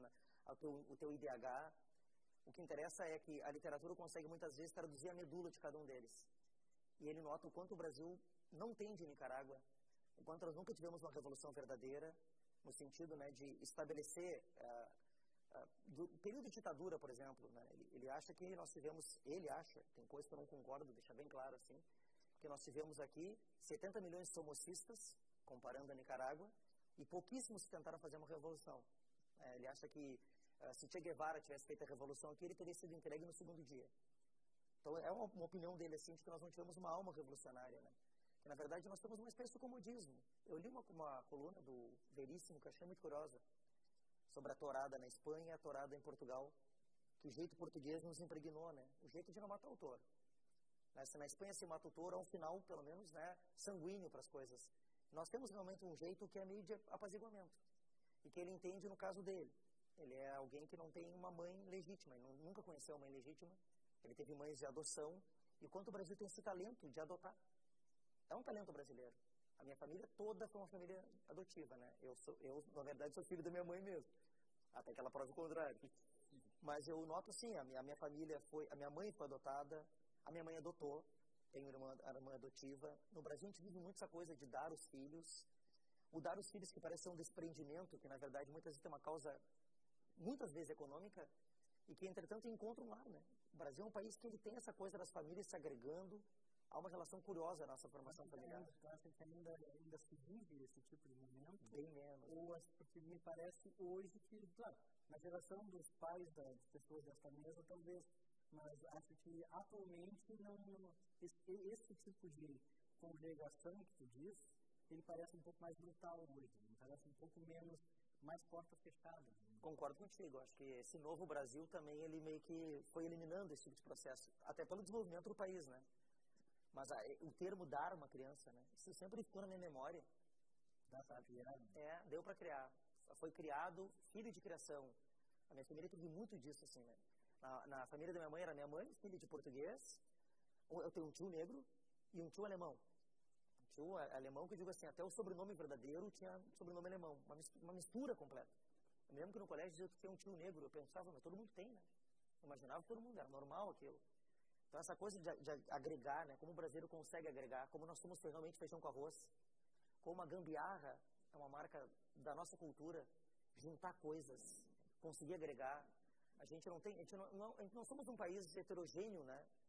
o teu IDH, o que interessa é que a literatura consegue muitas vezes traduzir a medula de cada um deles. E ele nota o quanto o Brasil não tem de Nicarágua, o quanto nós nunca tivemos uma revolução verdadeira, no sentido, né, de estabelecer do período de ditadura, por exemplo, né, ele acha que nós tivemos, tem coisa que eu não concordo, deixar bem claro assim, que nós tivemos aqui 70 milhões de somocistas, comparando a Nicarágua, e pouquíssimos tentaram fazer uma revolução. Ele acha que se Che Guevara tivesse feito a revolução aqui, ele teria sido entregue no segundo dia. Então é uma opinião dele assim, de que nós não tivemos uma alma revolucionária, né? Que, na verdade, nós temos uma espécie de comodismo. Eu li uma coluna do Veríssimo, que eu achei muito curiosa, sobre a tourada na Espanha e a tourada em Portugal, que o jeito português nos impregnou, né? O jeito de não matar o touro. Se na Espanha se mata o touro, é um final, pelo menos, né, sanguíneo para as coisas. Nós temos realmente um jeito que é meio de apaziguamento. E que ele entende no caso dele. Ele é alguém que não tem uma mãe legítima, ele nunca conheceu uma mãe legítima, ele teve mães de adoção, e quanto o Brasil tem esse talento de adotar. É um talento brasileiro. A minha família toda foi uma família adotiva, né? Eu, na verdade, sou filho da minha mãe mesmo. Até que ela prove o contrário. Mas eu noto, sim, a minha família a minha mãe foi adotada, a minha mãe adotou, tenho uma irmã adotiva. No Brasil, a gente vive muito essa coisa de dar os filhos. O dar os filhos que parece ser um desprendimento, que, na verdade, muitas vezes tem uma causa, muitas vezes econômica, e que, entretanto, encontra um lar, né? O Brasil é um país que ele tem essa coisa das famílias se agregando. Há uma relação curiosa na nossa formação familiar. Você acha que ainda se vive esse tipo de momento? Bem menos. Porque me parece hoje que, claro, na geração dos pais das pessoas desta mesa, talvez, mas acho que atualmente esse tipo de congregação que tu diz, ele parece um pouco mais brutal hoje, ele parece um pouco mais portas fechadas. Concordo contigo, acho que esse novo Brasil também, ele meio que foi eliminando esse tipo de processo, até pelo desenvolvimento do país, né? Mas o termo dar uma criança, né? Isso sempre ficou na minha memória. Dá para criar? Deu para criar. Foi criado, filho de criação. A minha família teve muito disso, assim, né? Na família da minha mãe, era minha mãe, filha de português. Eu tenho um tio negro e um tio alemão. Um tio alemão que eu digo assim, até o sobrenome verdadeiro tinha sobrenome alemão. Uma mistura completa. Eu me lembro que no colégio dizia que tinha um tio negro. Eu pensava, mas todo mundo tem, né? Eu imaginava que todo mundo era normal aquilo. Então, essa coisa de agregar, né? Como o brasileiro consegue agregar, como nós somos realmente feijão com arroz, como a gambiarra é uma marca da nossa cultura, juntar coisas, conseguir agregar. A gente não somos um país heterogêneo, né?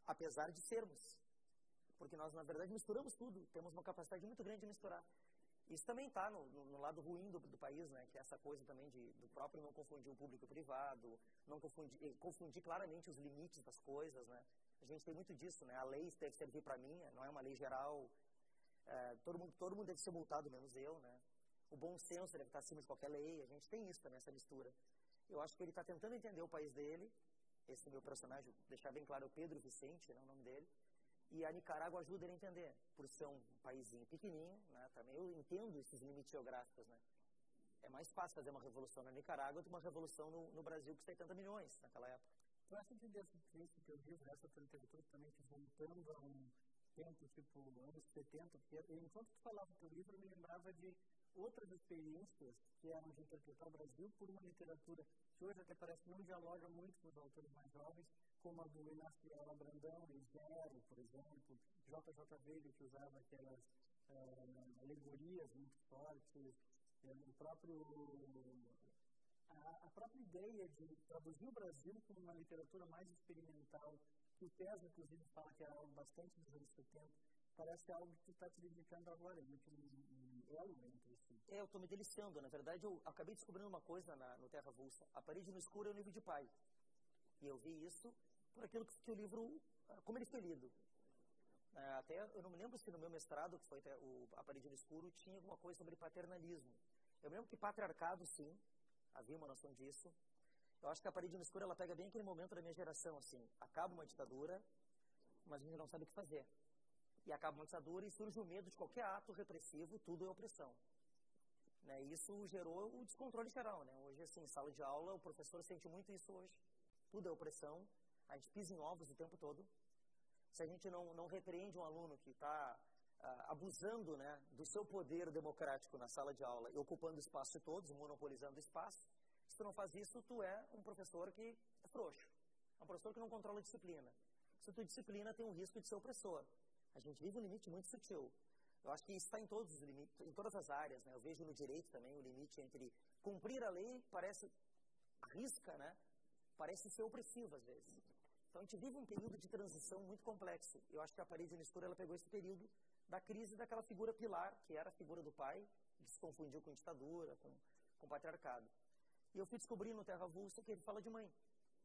apesar de sermos. Porque nós, na verdade, misturamos tudo, temos uma capacidade muito grande de misturar. Isso também está no lado ruim do país, né? Que é essa coisa também do próprio não confundir o público e o privado, não confundir claramente os limites das coisas, né? A gente tem muito disso, né? A lei deve servir para mim, não é uma lei geral. Todo mundo deve ser multado, menos eu, né? O bom senso deve estar acima de qualquer lei. A gente tem isso também, essa mistura. Eu acho que ele está tentando entender o país dele. Esse meu personagem, deixar bem claro, é o Pedro Vicente, né, o nome dele. E a Nicarágua ajuda ele a entender, por ser um paísinho pequenininho, né? Também eu entendo esses limites geográficos, né? É mais fácil fazer uma revolução na Nicarágua do que uma revolução no Brasil, que tem 80 milhões naquela época. Eu acho que desse teu livro, essa tua literatura também, que voltando a um tempo, tipo, anos 70, porque enquanto tu falava do teu livro, eu me lembrava de outras experiências que eram de interpretar o Brasil por uma literatura que hoje até parece que não dialoga muito com os autores mais jovens, como a do Inácio Vieira Brandão, em Zero, por exemplo, J.J. Veio, que usava aquelas alegorias muito fortes, o próprio... A própria ideia de traduzir o Brasil como uma literatura mais experimental, que o Tesla, inclusive, fala que era algo bastante dos anos 70, parece algo que tu está te dedicando agora, muito um elo entre si. Eu estou me deliciando. Na verdade, eu acabei descobrindo uma coisa no Terra Avulsa. A Parede no Escuro é um livro de pai. E eu vi isso por aquilo que o livro, como ele foi lido. Até, eu não me lembro se no meu mestrado, que foi A Parede no Escuro, tinha alguma coisa sobre paternalismo. Eu me lembro que patriarcado, sim, havia uma noção disso. Eu acho que A Parede no Escuro, ela pega bem aquele momento da minha geração, assim, acaba uma ditadura, mas a gente não sabe o que fazer. E acaba uma ditadura e surge o medo de qualquer ato repressivo, tudo é opressão. Né? E isso gerou o descontrole geral, né? Hoje, assim, em sala de aula, o professor sente muito isso hoje. Tudo é opressão, a gente pisa em ovos o tempo todo. Se a gente não repreende um aluno que está abusando, né, do seu poder democrático na sala de aula e ocupando o espaço de todos, monopolizando o espaço, se tu não faz isso, tu é um professor que é frouxo. É um professor que não controla a disciplina. Se tu disciplina, tem um risco de ser opressor. A gente vive um limite muito sutil. Eu acho que isso está em todos os limites, em todas as áreas, né? Eu vejo no direito também o limite entre cumprir a lei, parece arrisca, né? Parece ser opressivo às vezes. Então a gente vive um período de transição muito complexo. Eu acho que A Parede no Escuro, ela pegou esse período da crise daquela figura pilar, que era a figura do pai, que se confundiu com ditadura, com patriarcado. E eu fui descobrir no Terra Avulsa que ele fala de mãe.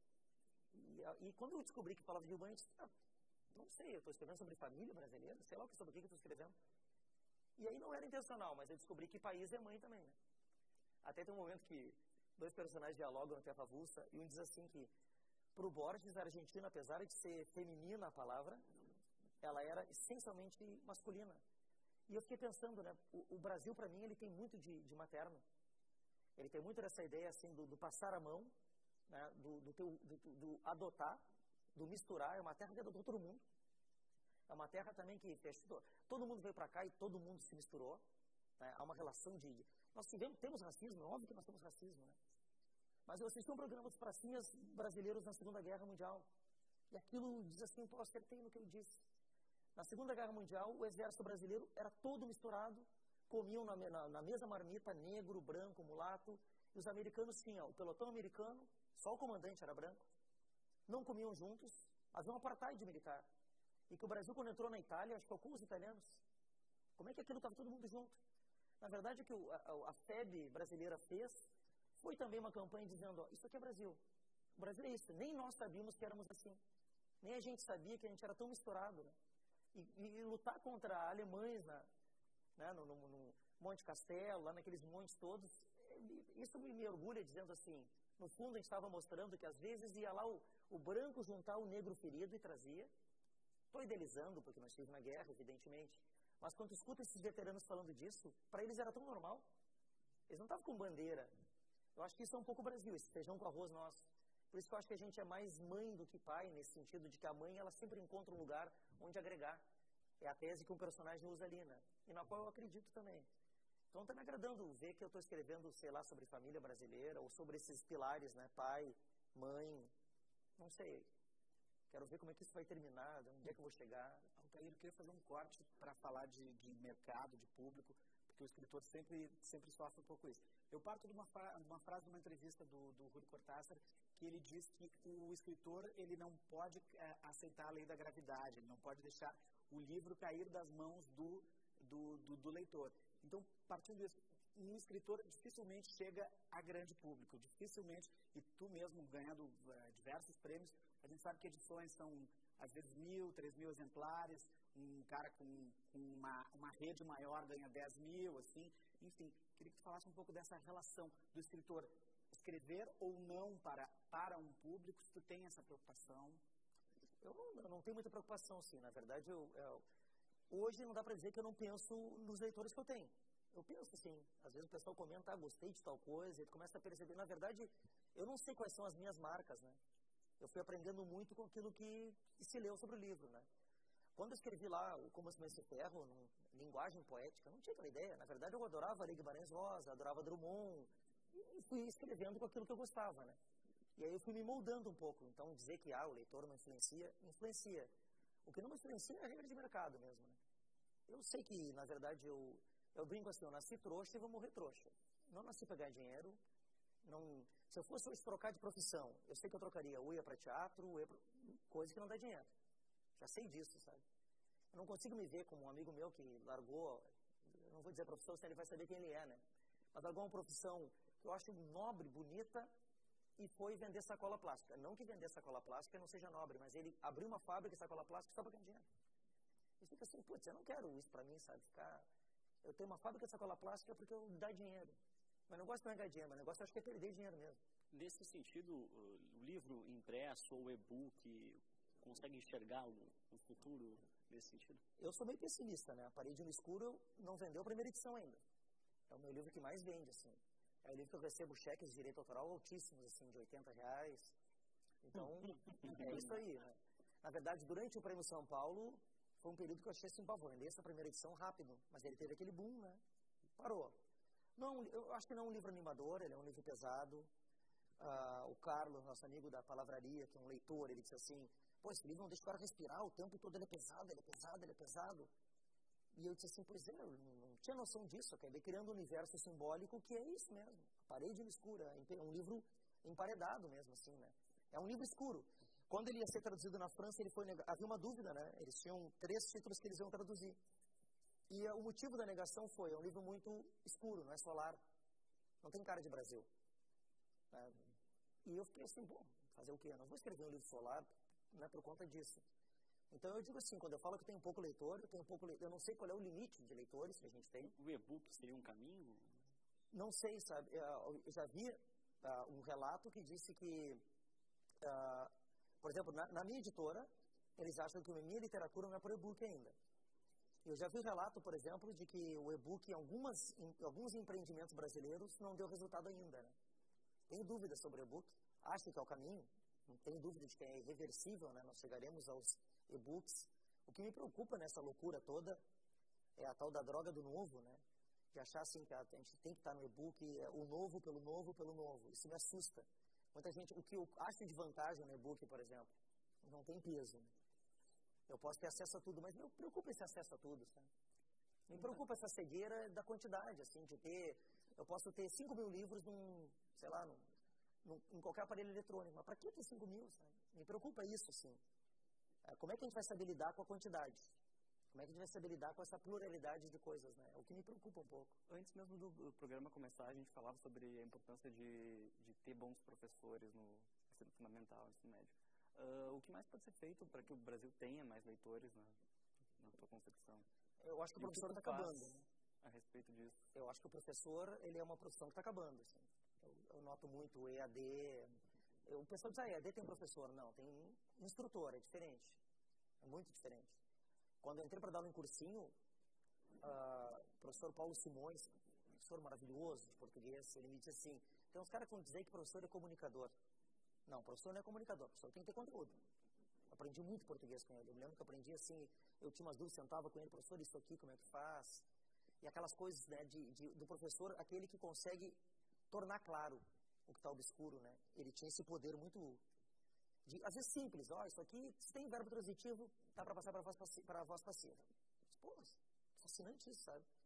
E quando eu descobri que falava de mãe, eu disse, não sei, eu estou escrevendo sobre família brasileira, sei lá sobre o que eu estou escrevendo. E aí não era intencional, mas eu descobri que país é mãe também, né? Até tem um momento que 2 personagens dialogam no Terra Avulsa e um diz assim que, para o Borges, a Argentina, apesar de ser feminina a palavra, ela era essencialmente masculina. E eu fiquei pensando, né? O Brasil, para mim, ele tem muito de materno. Ele tem muito dessa ideia, assim, do passar a mão, né? Do adotar, do misturar. É uma terra que adotou todo mundo. É uma terra também que todo mundo veio para cá e todo mundo se misturou. Né? Há uma relação de... Nós temos racismo, é óbvio que nós temos racismo, né? Mas eu assisti um programa dos pracinhas brasileiros na Segunda Guerra Mundial. E aquilo diz assim, eu acertei no que eu disse. Na Segunda Guerra Mundial, o exército brasileiro era todo misturado, comiam na mesma marmita negro, branco, mulato, e os americanos tinham o pelotão americano, só o comandante era branco, não comiam juntos, havia um apartheid militar. E que o Brasil, quando entrou na Itália, acho que com os italianos, como é que aquilo estava todo mundo junto? Na verdade, o que a FEB brasileira fez foi também uma campanha dizendo, isso aqui é Brasil. O Brasil é isso. Nem nós sabíamos que éramos assim. Nem a gente sabia que a gente era tão misturado. Né? E lutar contra alemães no Monte Castelo, lá naqueles montes todos, isso me orgulha dizendo assim, no fundo a gente estava mostrando que às vezes ia lá o branco juntar o negro ferido e trazia. Estou idealizando, porque nós estivemos na guerra, evidentemente. Mas quando escuta esses veteranos falando disso, para eles era tão normal. Eles não estavam com bandeira. Eu acho que isso é um pouco Brasil, esse feijão com arroz nosso. Por isso que eu acho que a gente é mais mãe do que pai, nesse sentido de que a mãe, ela sempre encontra um lugar onde agregar. É a tese que um personagem usa ali, né? E na qual eu acredito também. Então está me agradando ver que eu estou escrevendo, sei lá, sobre família brasileira, ou sobre esses pilares, né? Pai, mãe, não sei. Quero ver como é que isso vai terminar, onde é que eu vou chegar. Altair, eu queria fazer um corte para falar de mercado, de público, porque o escritor sempre sofre um pouco isso. Eu parto de uma frase de uma entrevista do Rui Cortázar, que ele diz que o escritor ele não pode aceitar a lei da gravidade, ele não pode deixar o livro cair das mãos do leitor. Então, partindo disso, um escritor dificilmente chega a grande público, dificilmente, e tu mesmo ganhando diversos prêmios, a gente sabe que edições são, às vezes, 1.000, 3.000 exemplares, um cara com uma rede maior ganha 10.000, assim, enfim, queria que tu falasse um pouco dessa relação do escritor escrever ou não para um público, se tu tem essa preocupação. Eu não tenho muita preocupação, sim, na verdade, hoje não dá para dizer que eu não penso nos leitores que eu tenho. Eu penso assim, às vezes o pessoal comenta, gostei de tal coisa, e tu começa a perceber, na verdade, eu não sei quais são as minhas marcas, né? Eu fui aprendendo muito com aquilo que se leu sobre o livro, né? Quando eu escrevi lá o Como Se Conhece Ferro, linguagem poética, eu não tinha aquela ideia. Na verdade, eu adorava Lee Guimarães Rosa, adorava Drummond, e fui escrevendo com aquilo que eu gostava, né? E aí eu fui me moldando um pouco. Então, dizer que o leitor não influencia, influencia. O que não me influencia é a regra de mercado mesmo, né? Eu sei que, na verdade, eu brinco assim, eu nasci trouxa e vou morrer trouxa. Não nasci para ganhar dinheiro. Se eu fosse hoje trocar de profissão, eu sei que eu trocaria, ou ia para teatro, coisa que não dá dinheiro. Já sei disso, sabe? Eu não consigo me ver como um amigo meu que largou, eu não vou dizer profissão, senão ele vai saber quem ele é, né? Mas largou uma profissão que eu acho nobre, bonita, e foi vender sacola plástica. Não que vender sacola plástica não seja nobre, mas ele abriu uma fábrica de sacola plástica só para ganhar dinheiro. E fica assim, putz, eu não quero isso para mim, sabe? Eu tenho uma fábrica de sacola plástica porque eu dá dinheiro. Mas não gosto de ganhar dinheiro, mas o negócio eu acho que é perder dinheiro mesmo. Nesse sentido, o livro impresso ou e-book consegue enxergar o futuro nesse sentido? Eu sou meio pessimista, né? A Parede no Escuro não vendeu a primeira edição ainda. É o meu livro que mais vende, assim. É o livro que eu recebo cheques de direito autoral altíssimos, assim, de R$80. Então, é isso aí, né? Na verdade, durante o Prêmio São Paulo, foi um período que eu achei assim, vou vender essa primeira edição rápido. Mas ele teve aquele boom, né? Parou. Não, eu acho que não é um livro animador, ele é um livro pesado. O Carlos, nosso amigo da palavraria, que é um leitor, ele disse assim, pô, esse livro não deixa o cara respirar, o tempo todo ele é pesado, ele é pesado, ele é pesado. E eu disse assim, pois é, eu não tinha noção disso, eu acabei criando um universo simbólico que é isso mesmo, a Parede no Escuro, é um livro emparedado mesmo, assim, né? É um livro escuro. Quando ele ia ser traduzido na França, havia uma dúvida, né? Eles tinham 3 títulos que eles iam traduzir. E o motivo da negação foi, é um livro muito escuro, não é solar, não tem cara de Brasil. Né? E eu fiquei assim, bom, fazer o quê? Eu não vou escrever um livro solar, né, por conta disso. Então eu digo assim, quando eu falo que eu tenho pouco leitor, eu não sei qual é o limite de leitores que a gente tem. O e-book seria um caminho? Não sei, sabe? Eu já vi um relato que disse que, por exemplo, na minha editora, eles acham que a minha literatura não é por e-book ainda. Eu já vi um relato, por exemplo, de que o e-book em alguns empreendimentos brasileiros não deu resultado ainda, né? Tenho dúvidas sobre o e-book, acho que é o caminho, não tenho dúvida de que é irreversível, né? Nós chegaremos aos e-books. O que me preocupa nessa loucura toda é a tal da droga do novo, né? De achar assim que a gente tem que estar no e-book, o novo pelo novo pelo novo. Isso me assusta. Muita gente, o que eu acho de vantagem no e-book, por exemplo, não tem peso. Né? Eu posso ter acesso a tudo, mas me preocupa esse acesso a tudo, sabe? Me preocupa essa cegueira da quantidade, assim, de ter... Eu posso ter 5.000 livros em qualquer aparelho eletrônico, mas para que ter 5.000, sabe? Me preocupa isso, assim. Como é que a gente vai saber lidar com a quantidade? Como é que a gente vai saber lidar com essa pluralidade de coisas, né? É o que me preocupa um pouco. Antes mesmo do programa começar, a gente falava sobre a importância de ter bons professores no ensino fundamental, no ensino médio. O que mais pode ser feito para que o Brasil tenha mais leitores na tua concepção? Eu acho que o professor está acabando. Né? A respeito disso? Eu acho que o professor, ele é uma profissão que está acabando. Assim. Eu noto muito o EAD. O pessoal diz, EAD tem professor. Não, tem instrutor, é diferente. É muito diferente. Quando eu entrei para dar aula em cursinho, o professor Paulo Simões, professor maravilhoso de português, ele me disse assim, tem uns caras que vão dizer que professor é comunicador. Não, professor não é comunicador, professor tem que ter conteúdo. Aprendi muito português com ele. Eu me lembro que aprendi assim, eu tinha umas dúvidas, sentava com ele, professor, isso aqui, como é que faz? E aquelas coisas, né, do professor, aquele que consegue tornar claro o que está obscuro, né? Ele tinha esse poder muito, às vezes simples, isso aqui, se tem verbo transitivo, dá para passar para a voz passiva. Pô, fascinante isso, sabe?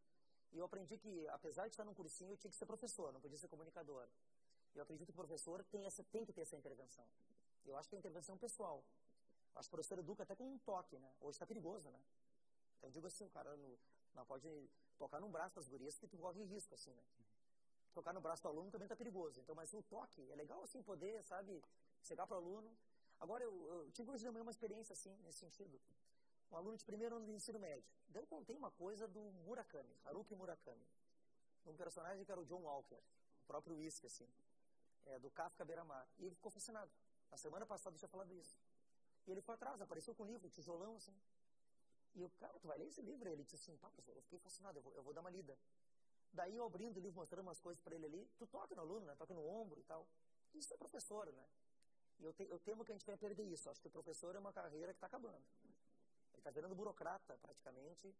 E eu aprendi que, apesar de estar num cursinho, eu tinha que ser professor, não podia ser comunicador. Eu acredito que o professor tem que ter essa intervenção. Eu acho que é intervenção pessoal. Eu acho que o professor educa até com um toque, né? Hoje está perigoso, né? Então eu digo assim, o cara não pode tocar no braço das gurias que tu corre risco, assim, né? Tocar no braço do aluno também está perigoso. Então, mas o toque é legal, assim, poder, sabe, chegar para o aluno. Agora, eu tive hoje de manhã uma experiência, assim, nesse sentido. Um aluno de primeiro ano de ensino médio. Daí eu contei uma coisa do Murakami, Haruki Murakami. Um personagem que era o John Walker, o próprio Whisky, assim, do Kafka Beira-Mar. E ele ficou fascinado. Na semana passada eu tinha falado isso. E ele foi atrás, apareceu com um livro, tijolão, assim. E eu, cara, tu vai ler esse livro? Ele disse assim, pá, professor, eu fiquei fascinado, eu vou dar uma lida. Daí eu abrindo o livro, mostrando umas coisas para ele ali, tu toca no aluno, né? Toca no ombro e tal. Isso é professor, né? E eu temo que a gente venha perder isso. Acho que o professor é uma carreira que está acabando. Ele está virando burocrata, praticamente.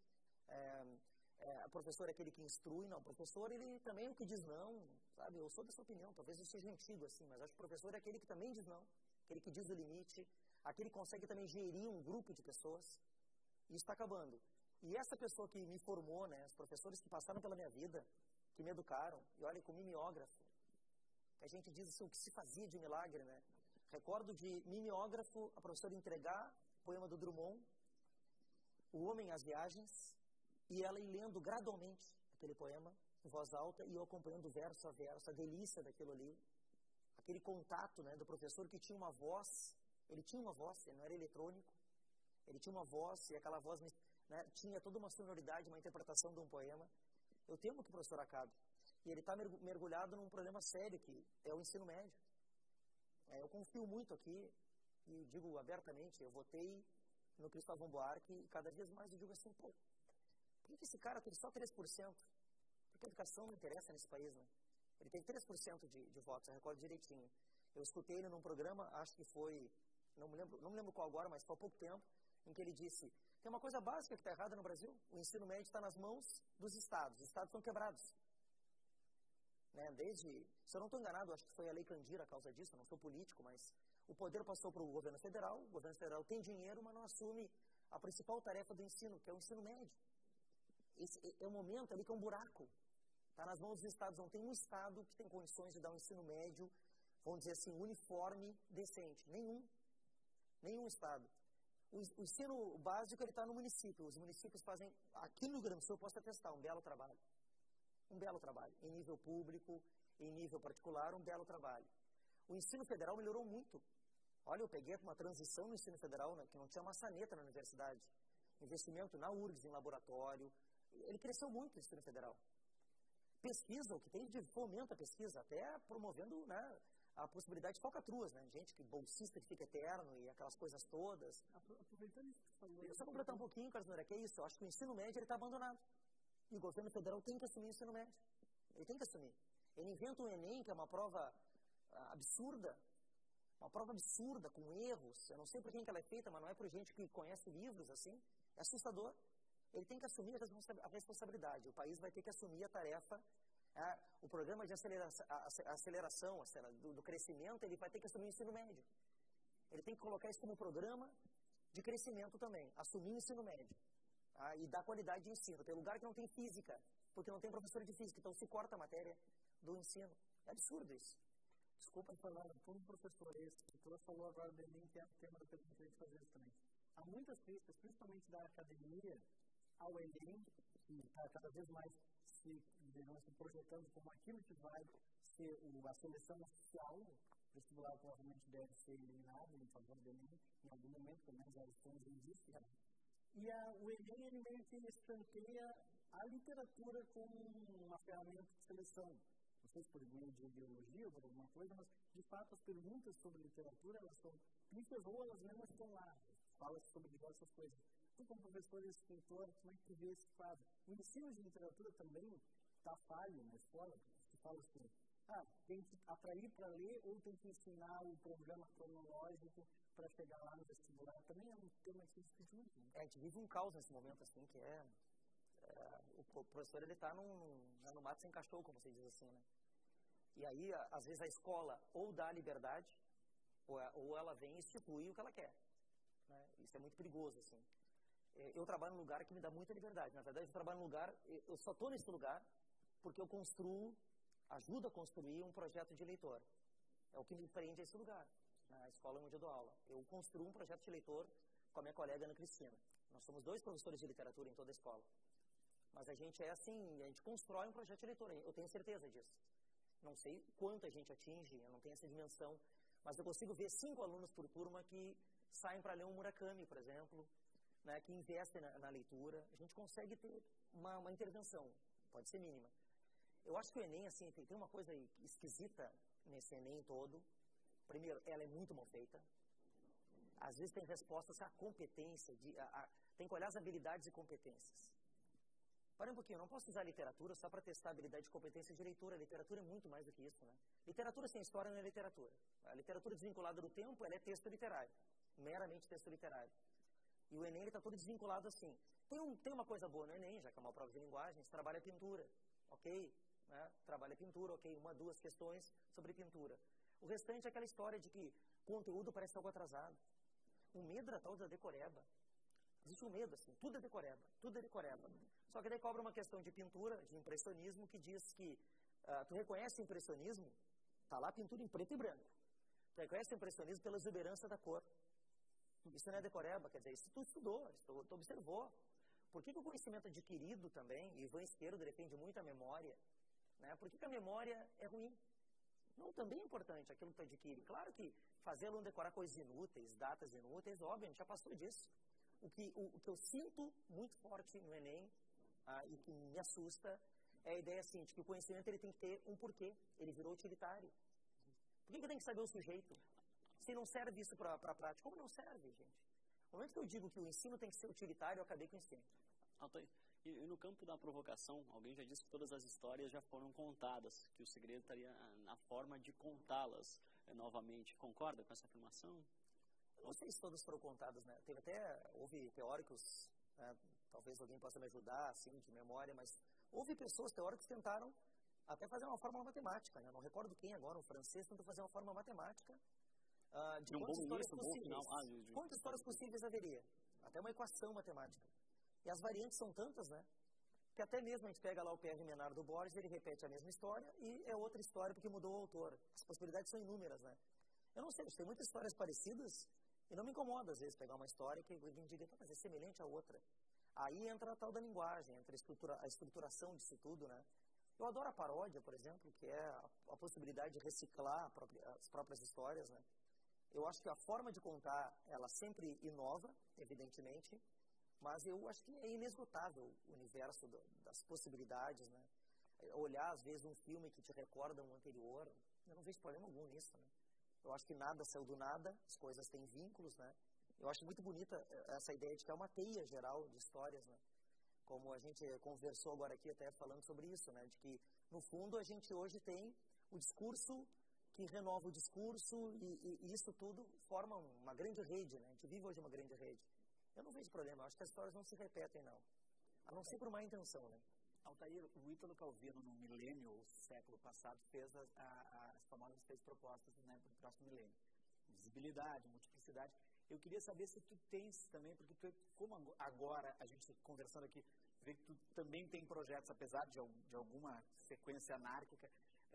O professor é aquele que instrui. Não, o professor, ele também é o que diz não, sabe? Eu sou dessa opinião, talvez eu seja antigo assim, mas acho que o professor é aquele que também diz não, aquele que diz o limite, aquele que consegue também gerir um grupo de pessoas. E isso está acabando. E essa pessoa que me formou, né, os professores que passaram pela minha vida, que me educaram, e olha, com mimeógrafo, a gente diz assim, o que se fazia de milagre, né? Recordo de mimeógrafo, a professora entregar o poema do Drummond, O Homem e as Viagens, e ela ir lendo gradualmente aquele poema, em voz alta, e eu acompanhando verso a verso, a delícia daquilo ali, aquele contato, né, do professor que tinha uma voz, ele não era eletrônico, ele tinha uma voz, e aquela voz, né, tinha toda uma sonoridade, uma interpretação de um poema. Eu temo que o professor acabe. E ele está mergulhado num problema sério, que é o ensino médio. Eu confio muito aqui, e digo abertamente, eu votei no Cristóvão Buarque, e cada vez mais eu digo assim, pô, por que esse cara teve só 3%? Porque a educação não interessa nesse país, né? Ele teve 3% de votos, eu recordo direitinho. Eu escutei ele num programa, acho que foi, não me lembro qual agora, mas foi há pouco tempo, em que ele disse, tem uma coisa básica que está errada no Brasil, o ensino médio está nas mãos dos estados, os estados estão quebrados. Né? Se eu não estou enganado, acho que foi a Lei Candir a causa disso, eu não sou político, mas o poder passou para o governo federal tem dinheiro, mas não assume a principal tarefa do ensino, que é o ensino médio. Esse é um momento ali que é um buraco, está nas mãos dos estados, não tem um estado que tem condições de dar um ensino médio, vamos dizer assim, uniforme, decente, nenhum estado. O ensino básico está no município, os municípios fazem, aqui no Rio Grande do Sul eu posso atestar, um belo trabalho, em nível público, em nível particular, um belo trabalho. O ensino federal melhorou muito. Olha, eu peguei uma transição no ensino federal, né, que não tinha maçaneta na universidade, investimento na URGS, em laboratório, ele cresceu muito o ensino federal. Pesquisa, o que tem de fomenta a pesquisa, até promovendo, né, a possibilidade de falcatruas, né, gente que bolsista que fica eterno e aquelas coisas todas. Aproveitando isso que você falou... Eu só completar um pouquinho, Carlos Noura, que é isso, eu acho que o ensino médio ele está abandonado. E o governo federal tem que assumir o ensino médio. Ele tem que assumir. Ele inventa o Enem, que é uma prova absurda, com erros. Eu não sei por quem que ela é feita, mas não é por gente que conhece livros, assim. É assustador. Ele tem que assumir a responsabilidade. O país vai ter que assumir a tarefa. O programa de aceleração do crescimento, ele vai ter que assumir o ensino médio. Ele tem que colocar isso como programa de crescimento também. Assumir o ensino médio. E dar qualidade de ensino. Tem lugar que não tem física, porque não tem professor de física, então se corta a matéria do ensino. É absurdo isso. Desculpa falar, como professor esse, você falou agora do Enem, que é o tema da pergunta que a gente fazer isso também. Há muitas críticas, principalmente da academia, ao Enem, que está cada vez mais se projetando como aquilo que vai ser a seleção oficial. O vestibular provavelmente deve ser eliminado em favor do Enem, em algum momento, pelo menos elas estão indícios. E o Enem, ele meio que escanteia a literatura como uma ferramenta de seleção. Não sei se por meio de ideologia ou por alguma coisa, mas, de fato, as perguntas sobre literatura, elas são pífias ou elas mesmas estão lá. Fala sobre diversas coisas. Tu, como professor e escritor, como é que tu vê esse quadro? O ensino de literatura também está falho na escola. Tu fala assim, tem que atrair para ler ou tem que ensinar o programa cronológico para chegar lá no vestibular. Também é um tema que se discute muito. Né? A gente vive um caos nesse momento, assim, que o professor, ele está no mato sem cachorro, como você diz assim, né? E aí, às vezes, a escola ou dá liberdade, ou ela vem e institui o que ela quer. Né? Isso é muito perigoso, assim. eu trabalho num lugar que me dá muita liberdade. Na verdade, eu trabalho num lugar, eu só estou nesse lugar porque eu ajudo a construir um projeto de leitor. É o que me prende a esse lugar, na escola onde eu dou aula. Eu construo um projeto de leitor com a minha colega Ana Cristina. Nós somos 2 professores de literatura em toda a escola. Mas a gente é assim, a gente constrói um projeto de leitor, eu tenho certeza disso. Não sei quanta gente atinge, eu não tenho essa dimensão, mas eu consigo ver 5 alunos por turma que saem para ler um Murakami, por exemplo, né, que investem na leitura. A gente consegue ter uma intervenção, pode ser mínima. Eu acho que o Enem, assim, tem uma coisa esquisita nesse Enem todo. Primeiro, ela é muito mal feita. Às vezes tem respostas à competência, tem que olhar as habilidades e competências. Para um pouquinho, eu não posso usar literatura só para testar a habilidade e competência de leitura. A literatura é muito mais do que isso, né? Literatura sem história não é literatura. A literatura desvinculada do tempo, ela é texto literário. Meramente texto literário. E o Enem, ele está todo desvinculado assim. Tem uma coisa boa no Enem, já que é uma prova de linguagem, você trabalha pintura, ok? Né? Trabalha pintura, ok? 1, 2 questões sobre pintura. O restante é aquela história de que conteúdo parece algo atrasado. O medo era tal da decoreba. Existe um medo, assim, tudo é decoreba. Só que daí cobra uma questão de pintura, de impressionismo, que diz que tu reconhece o impressionismo, tá lá a pintura em preto e branco. Tu reconhece o impressionismo pela exuberância da cor. Isso não é decoreba, quer dizer, isso tu estudou, tu observou. Por que o conhecimento adquirido também, e Ivan Esquerdo defende muito a memória, né? Por que a memória é ruim? Não, também é importante aquilo que tu adquire. Claro que fazer aluno decorar coisas inúteis, datas inúteis, óbvio, a gente já passou disso. O que eu sinto muito forte no Enem, e que me assusta, é a ideia assim, de que o conhecimento ele tem que ter um porquê. Ele virou utilitário. Por que eu tenho que saber o sujeito? Se não serve isso para a prática, como não serve, gente? No momento que eu digo que o ensino tem que ser utilitário, eu acabei com o ensino. E no campo da provocação, alguém já disse que todas as histórias já foram contadas, que o segredo estaria na forma de contá-las novamente. Concorda com essa afirmação? Eu não sei se todas foram contadas, né? Houve teóricos, né? Talvez alguém possa me ajudar, assim, de memória, mas houve pessoas, teóricos, que tentaram até fazer uma fórmula matemática, né? Não recordo quem agora, um francês, tentou fazer uma fórmula matemática de quantas histórias possíveis. Quantas histórias possíveis haveria? Até uma equação matemática. E as variantes são tantas, né? Que até mesmo a gente pega lá o Pierre Menard do Borges, ele repete a mesma história e é outra história porque mudou o autor. As possibilidades são inúmeras, né? Eu não sei, tem muitas histórias parecidas e não me incomoda, às vezes, pegar uma história que alguém diga, mas é semelhante à outra. Aí entra a tal da linguagem, entra a estruturação disso tudo, né? Eu adoro a paródia, por exemplo, que é a possibilidade de reciclar as próprias histórias, né? Eu acho que a forma de contar, ela sempre inova, evidentemente, mas eu acho que é inesgotável o universo das possibilidades, né? Olhar, às vezes, um filme que te recorda um anterior, eu não vejo problema algum nisso, né? Eu acho que nada saiu do nada, as coisas têm vínculos, né? Eu acho muito bonita essa ideia de que é uma teia geral de histórias, né? Como a gente conversou agora aqui até falando sobre isso, né? De que, no fundo, a gente hoje tem o discurso que renova o discurso e isso tudo forma uma grande rede, né? A gente vive hoje uma grande rede. Eu não vejo problema, eu acho que as histórias não se repetem, não. A não ser por má intenção, né? Altair, o Ítalo Calvino, no milênio, século passado, fez as famosas 3 propostas, né, para o próximo milênio. Visibilidade, multiplicidade. Eu queria saber se tu tens também, porque como agora a gente conversando aqui, vê que tu também tem projetos, apesar de alguma sequência anárquica,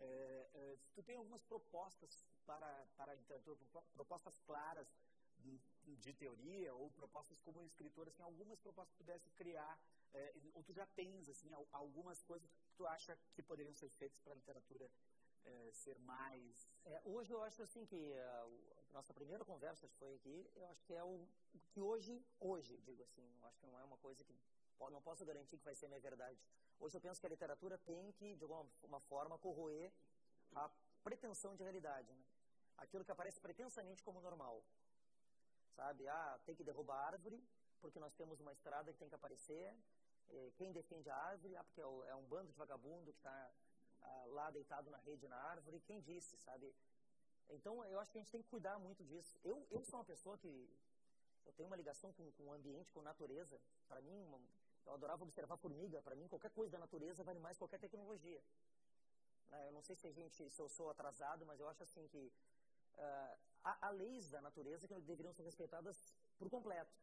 tu tem algumas propostas para literatura, propostas claras de teoria, ou propostas como escritor, assim, algumas propostas que tu pudesse criar, ou tu já tens, assim, algumas coisas que tu acha que poderiam ser feitas para a literatura ser mais... Hoje eu acho assim que a nossa primeira conversa que foi aqui, eu acho que é o que hoje, digo assim, eu acho que não é uma coisa que não posso garantir que vai ser minha verdade. Hoje eu penso que a literatura tem que, de alguma forma, corroer a pretensão de realidade, né? Aquilo que aparece pretensamente como normal. Sabe? Tem que derrubar a árvore, porque nós temos uma estrada que tem que aparecer. Quem defende a árvore? Porque é um bando de vagabundo que está lá deitado na rede na árvore. Quem disse, sabe? Então, eu acho que a gente tem que cuidar muito disso. Eu sou uma pessoa que... Eu tenho uma ligação com o ambiente, com a natureza. Para mim, eu adorava observar formiga. Para mim, qualquer coisa da natureza vale mais que qualquer tecnologia. Eu não sei se eu sou atrasado, mas eu acho assim que... há leis da natureza que deveriam ser respeitadas por completo.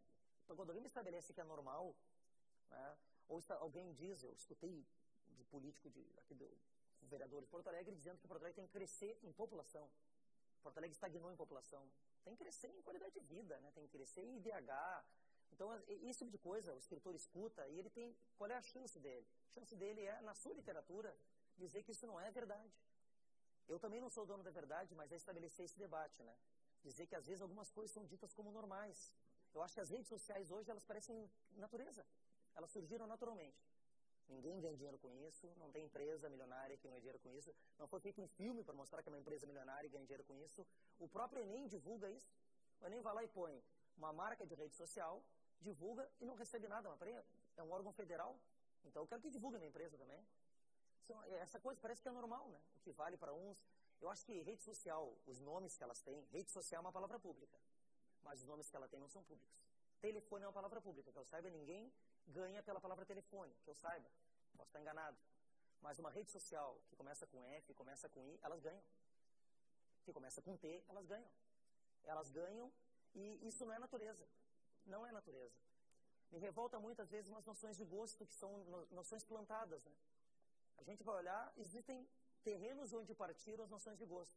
Então, quando alguém me estabelece que é normal, né, ou alguém diz, eu escutei de político aqui do vereador de Porto Alegre dizendo que Porto Alegre tem que crescer em população. Porto Alegre estagnou em população. Tem que crescer em qualidade de vida, né? Tem que crescer em IDH. Então, esse tipo de coisa, o escritor escuta e ele tem... Qual é a chance dele? A chance dele é, na sua literatura, dizer que isso não é verdade. Eu também não sou dono da verdade, mas é estabelecer esse debate, né? Dizer que, às vezes, algumas coisas são ditas como normais. Eu acho que as redes sociais hoje, elas parecem natureza. Elas surgiram naturalmente. Ninguém ganha dinheiro com isso, não tem empresa milionária que ganha dinheiro com isso, não foi feito um filme para mostrar que é uma empresa milionária e ganha dinheiro com isso. O próprio Enem divulga isso. O Enem vai lá e põe uma marca de rede social, divulga e não recebe nada. É um órgão federal, então eu quero que divulgue na empresa também. Essa coisa parece que é normal, né? O que vale para uns... Eu acho que rede social, os nomes que elas têm, rede social é uma palavra pública, mas os nomes que ela tem não são públicos. Telefone é uma palavra pública, que eu saiba, ninguém ganha pela palavra telefone, que eu saiba. Posso estar enganado. Mas uma rede social que começa com F, começa com I, elas ganham. Que começa com T, elas ganham. Elas ganham e isso não é natureza. Não é natureza. Me revolta muitas vezes umas noções de gosto que são noções plantadas, né? A gente vai olhar, existem terrenos onde partiram as noções de gosto.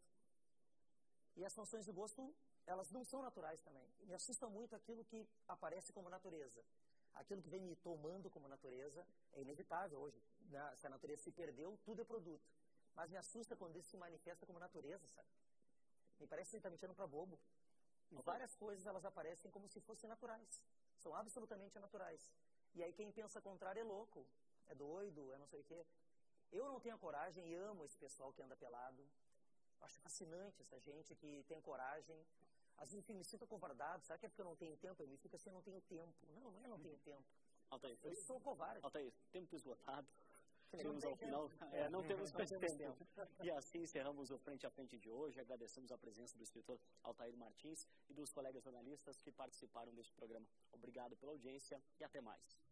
E as noções de gosto, elas não são naturais também. Me assusta muito aquilo que aparece como natureza. Aquilo que vem me tomando como natureza é inevitável hoje. Né? Se a natureza se perdeu, tudo é produto. Mas me assusta quando isso se manifesta como natureza, sabe? Me parece que você está me tirando para bobo. E várias coisas, elas aparecem como se fossem naturais. São absolutamente naturais. E aí quem pensa contrário é louco, é doido, é não sei o quê. Eu não tenho coragem e amo esse pessoal que anda pelado. Acho fascinante essa gente que tem coragem. Às vezes eu me sinto acovardado. Será que é porque eu não tenho tempo? Eu me fico assim, eu não tenho tempo. Não é não tenho tempo. Altair, eu sou covarde. Altair, tempo esgotado. Chegamos ao final. Não temos mais tempo. E assim encerramos o Frente a Frente de hoje. Agradecemos a presença do escritor Altair Martins e dos colegas jornalistas que participaram deste programa. Obrigado pela audiência e até mais.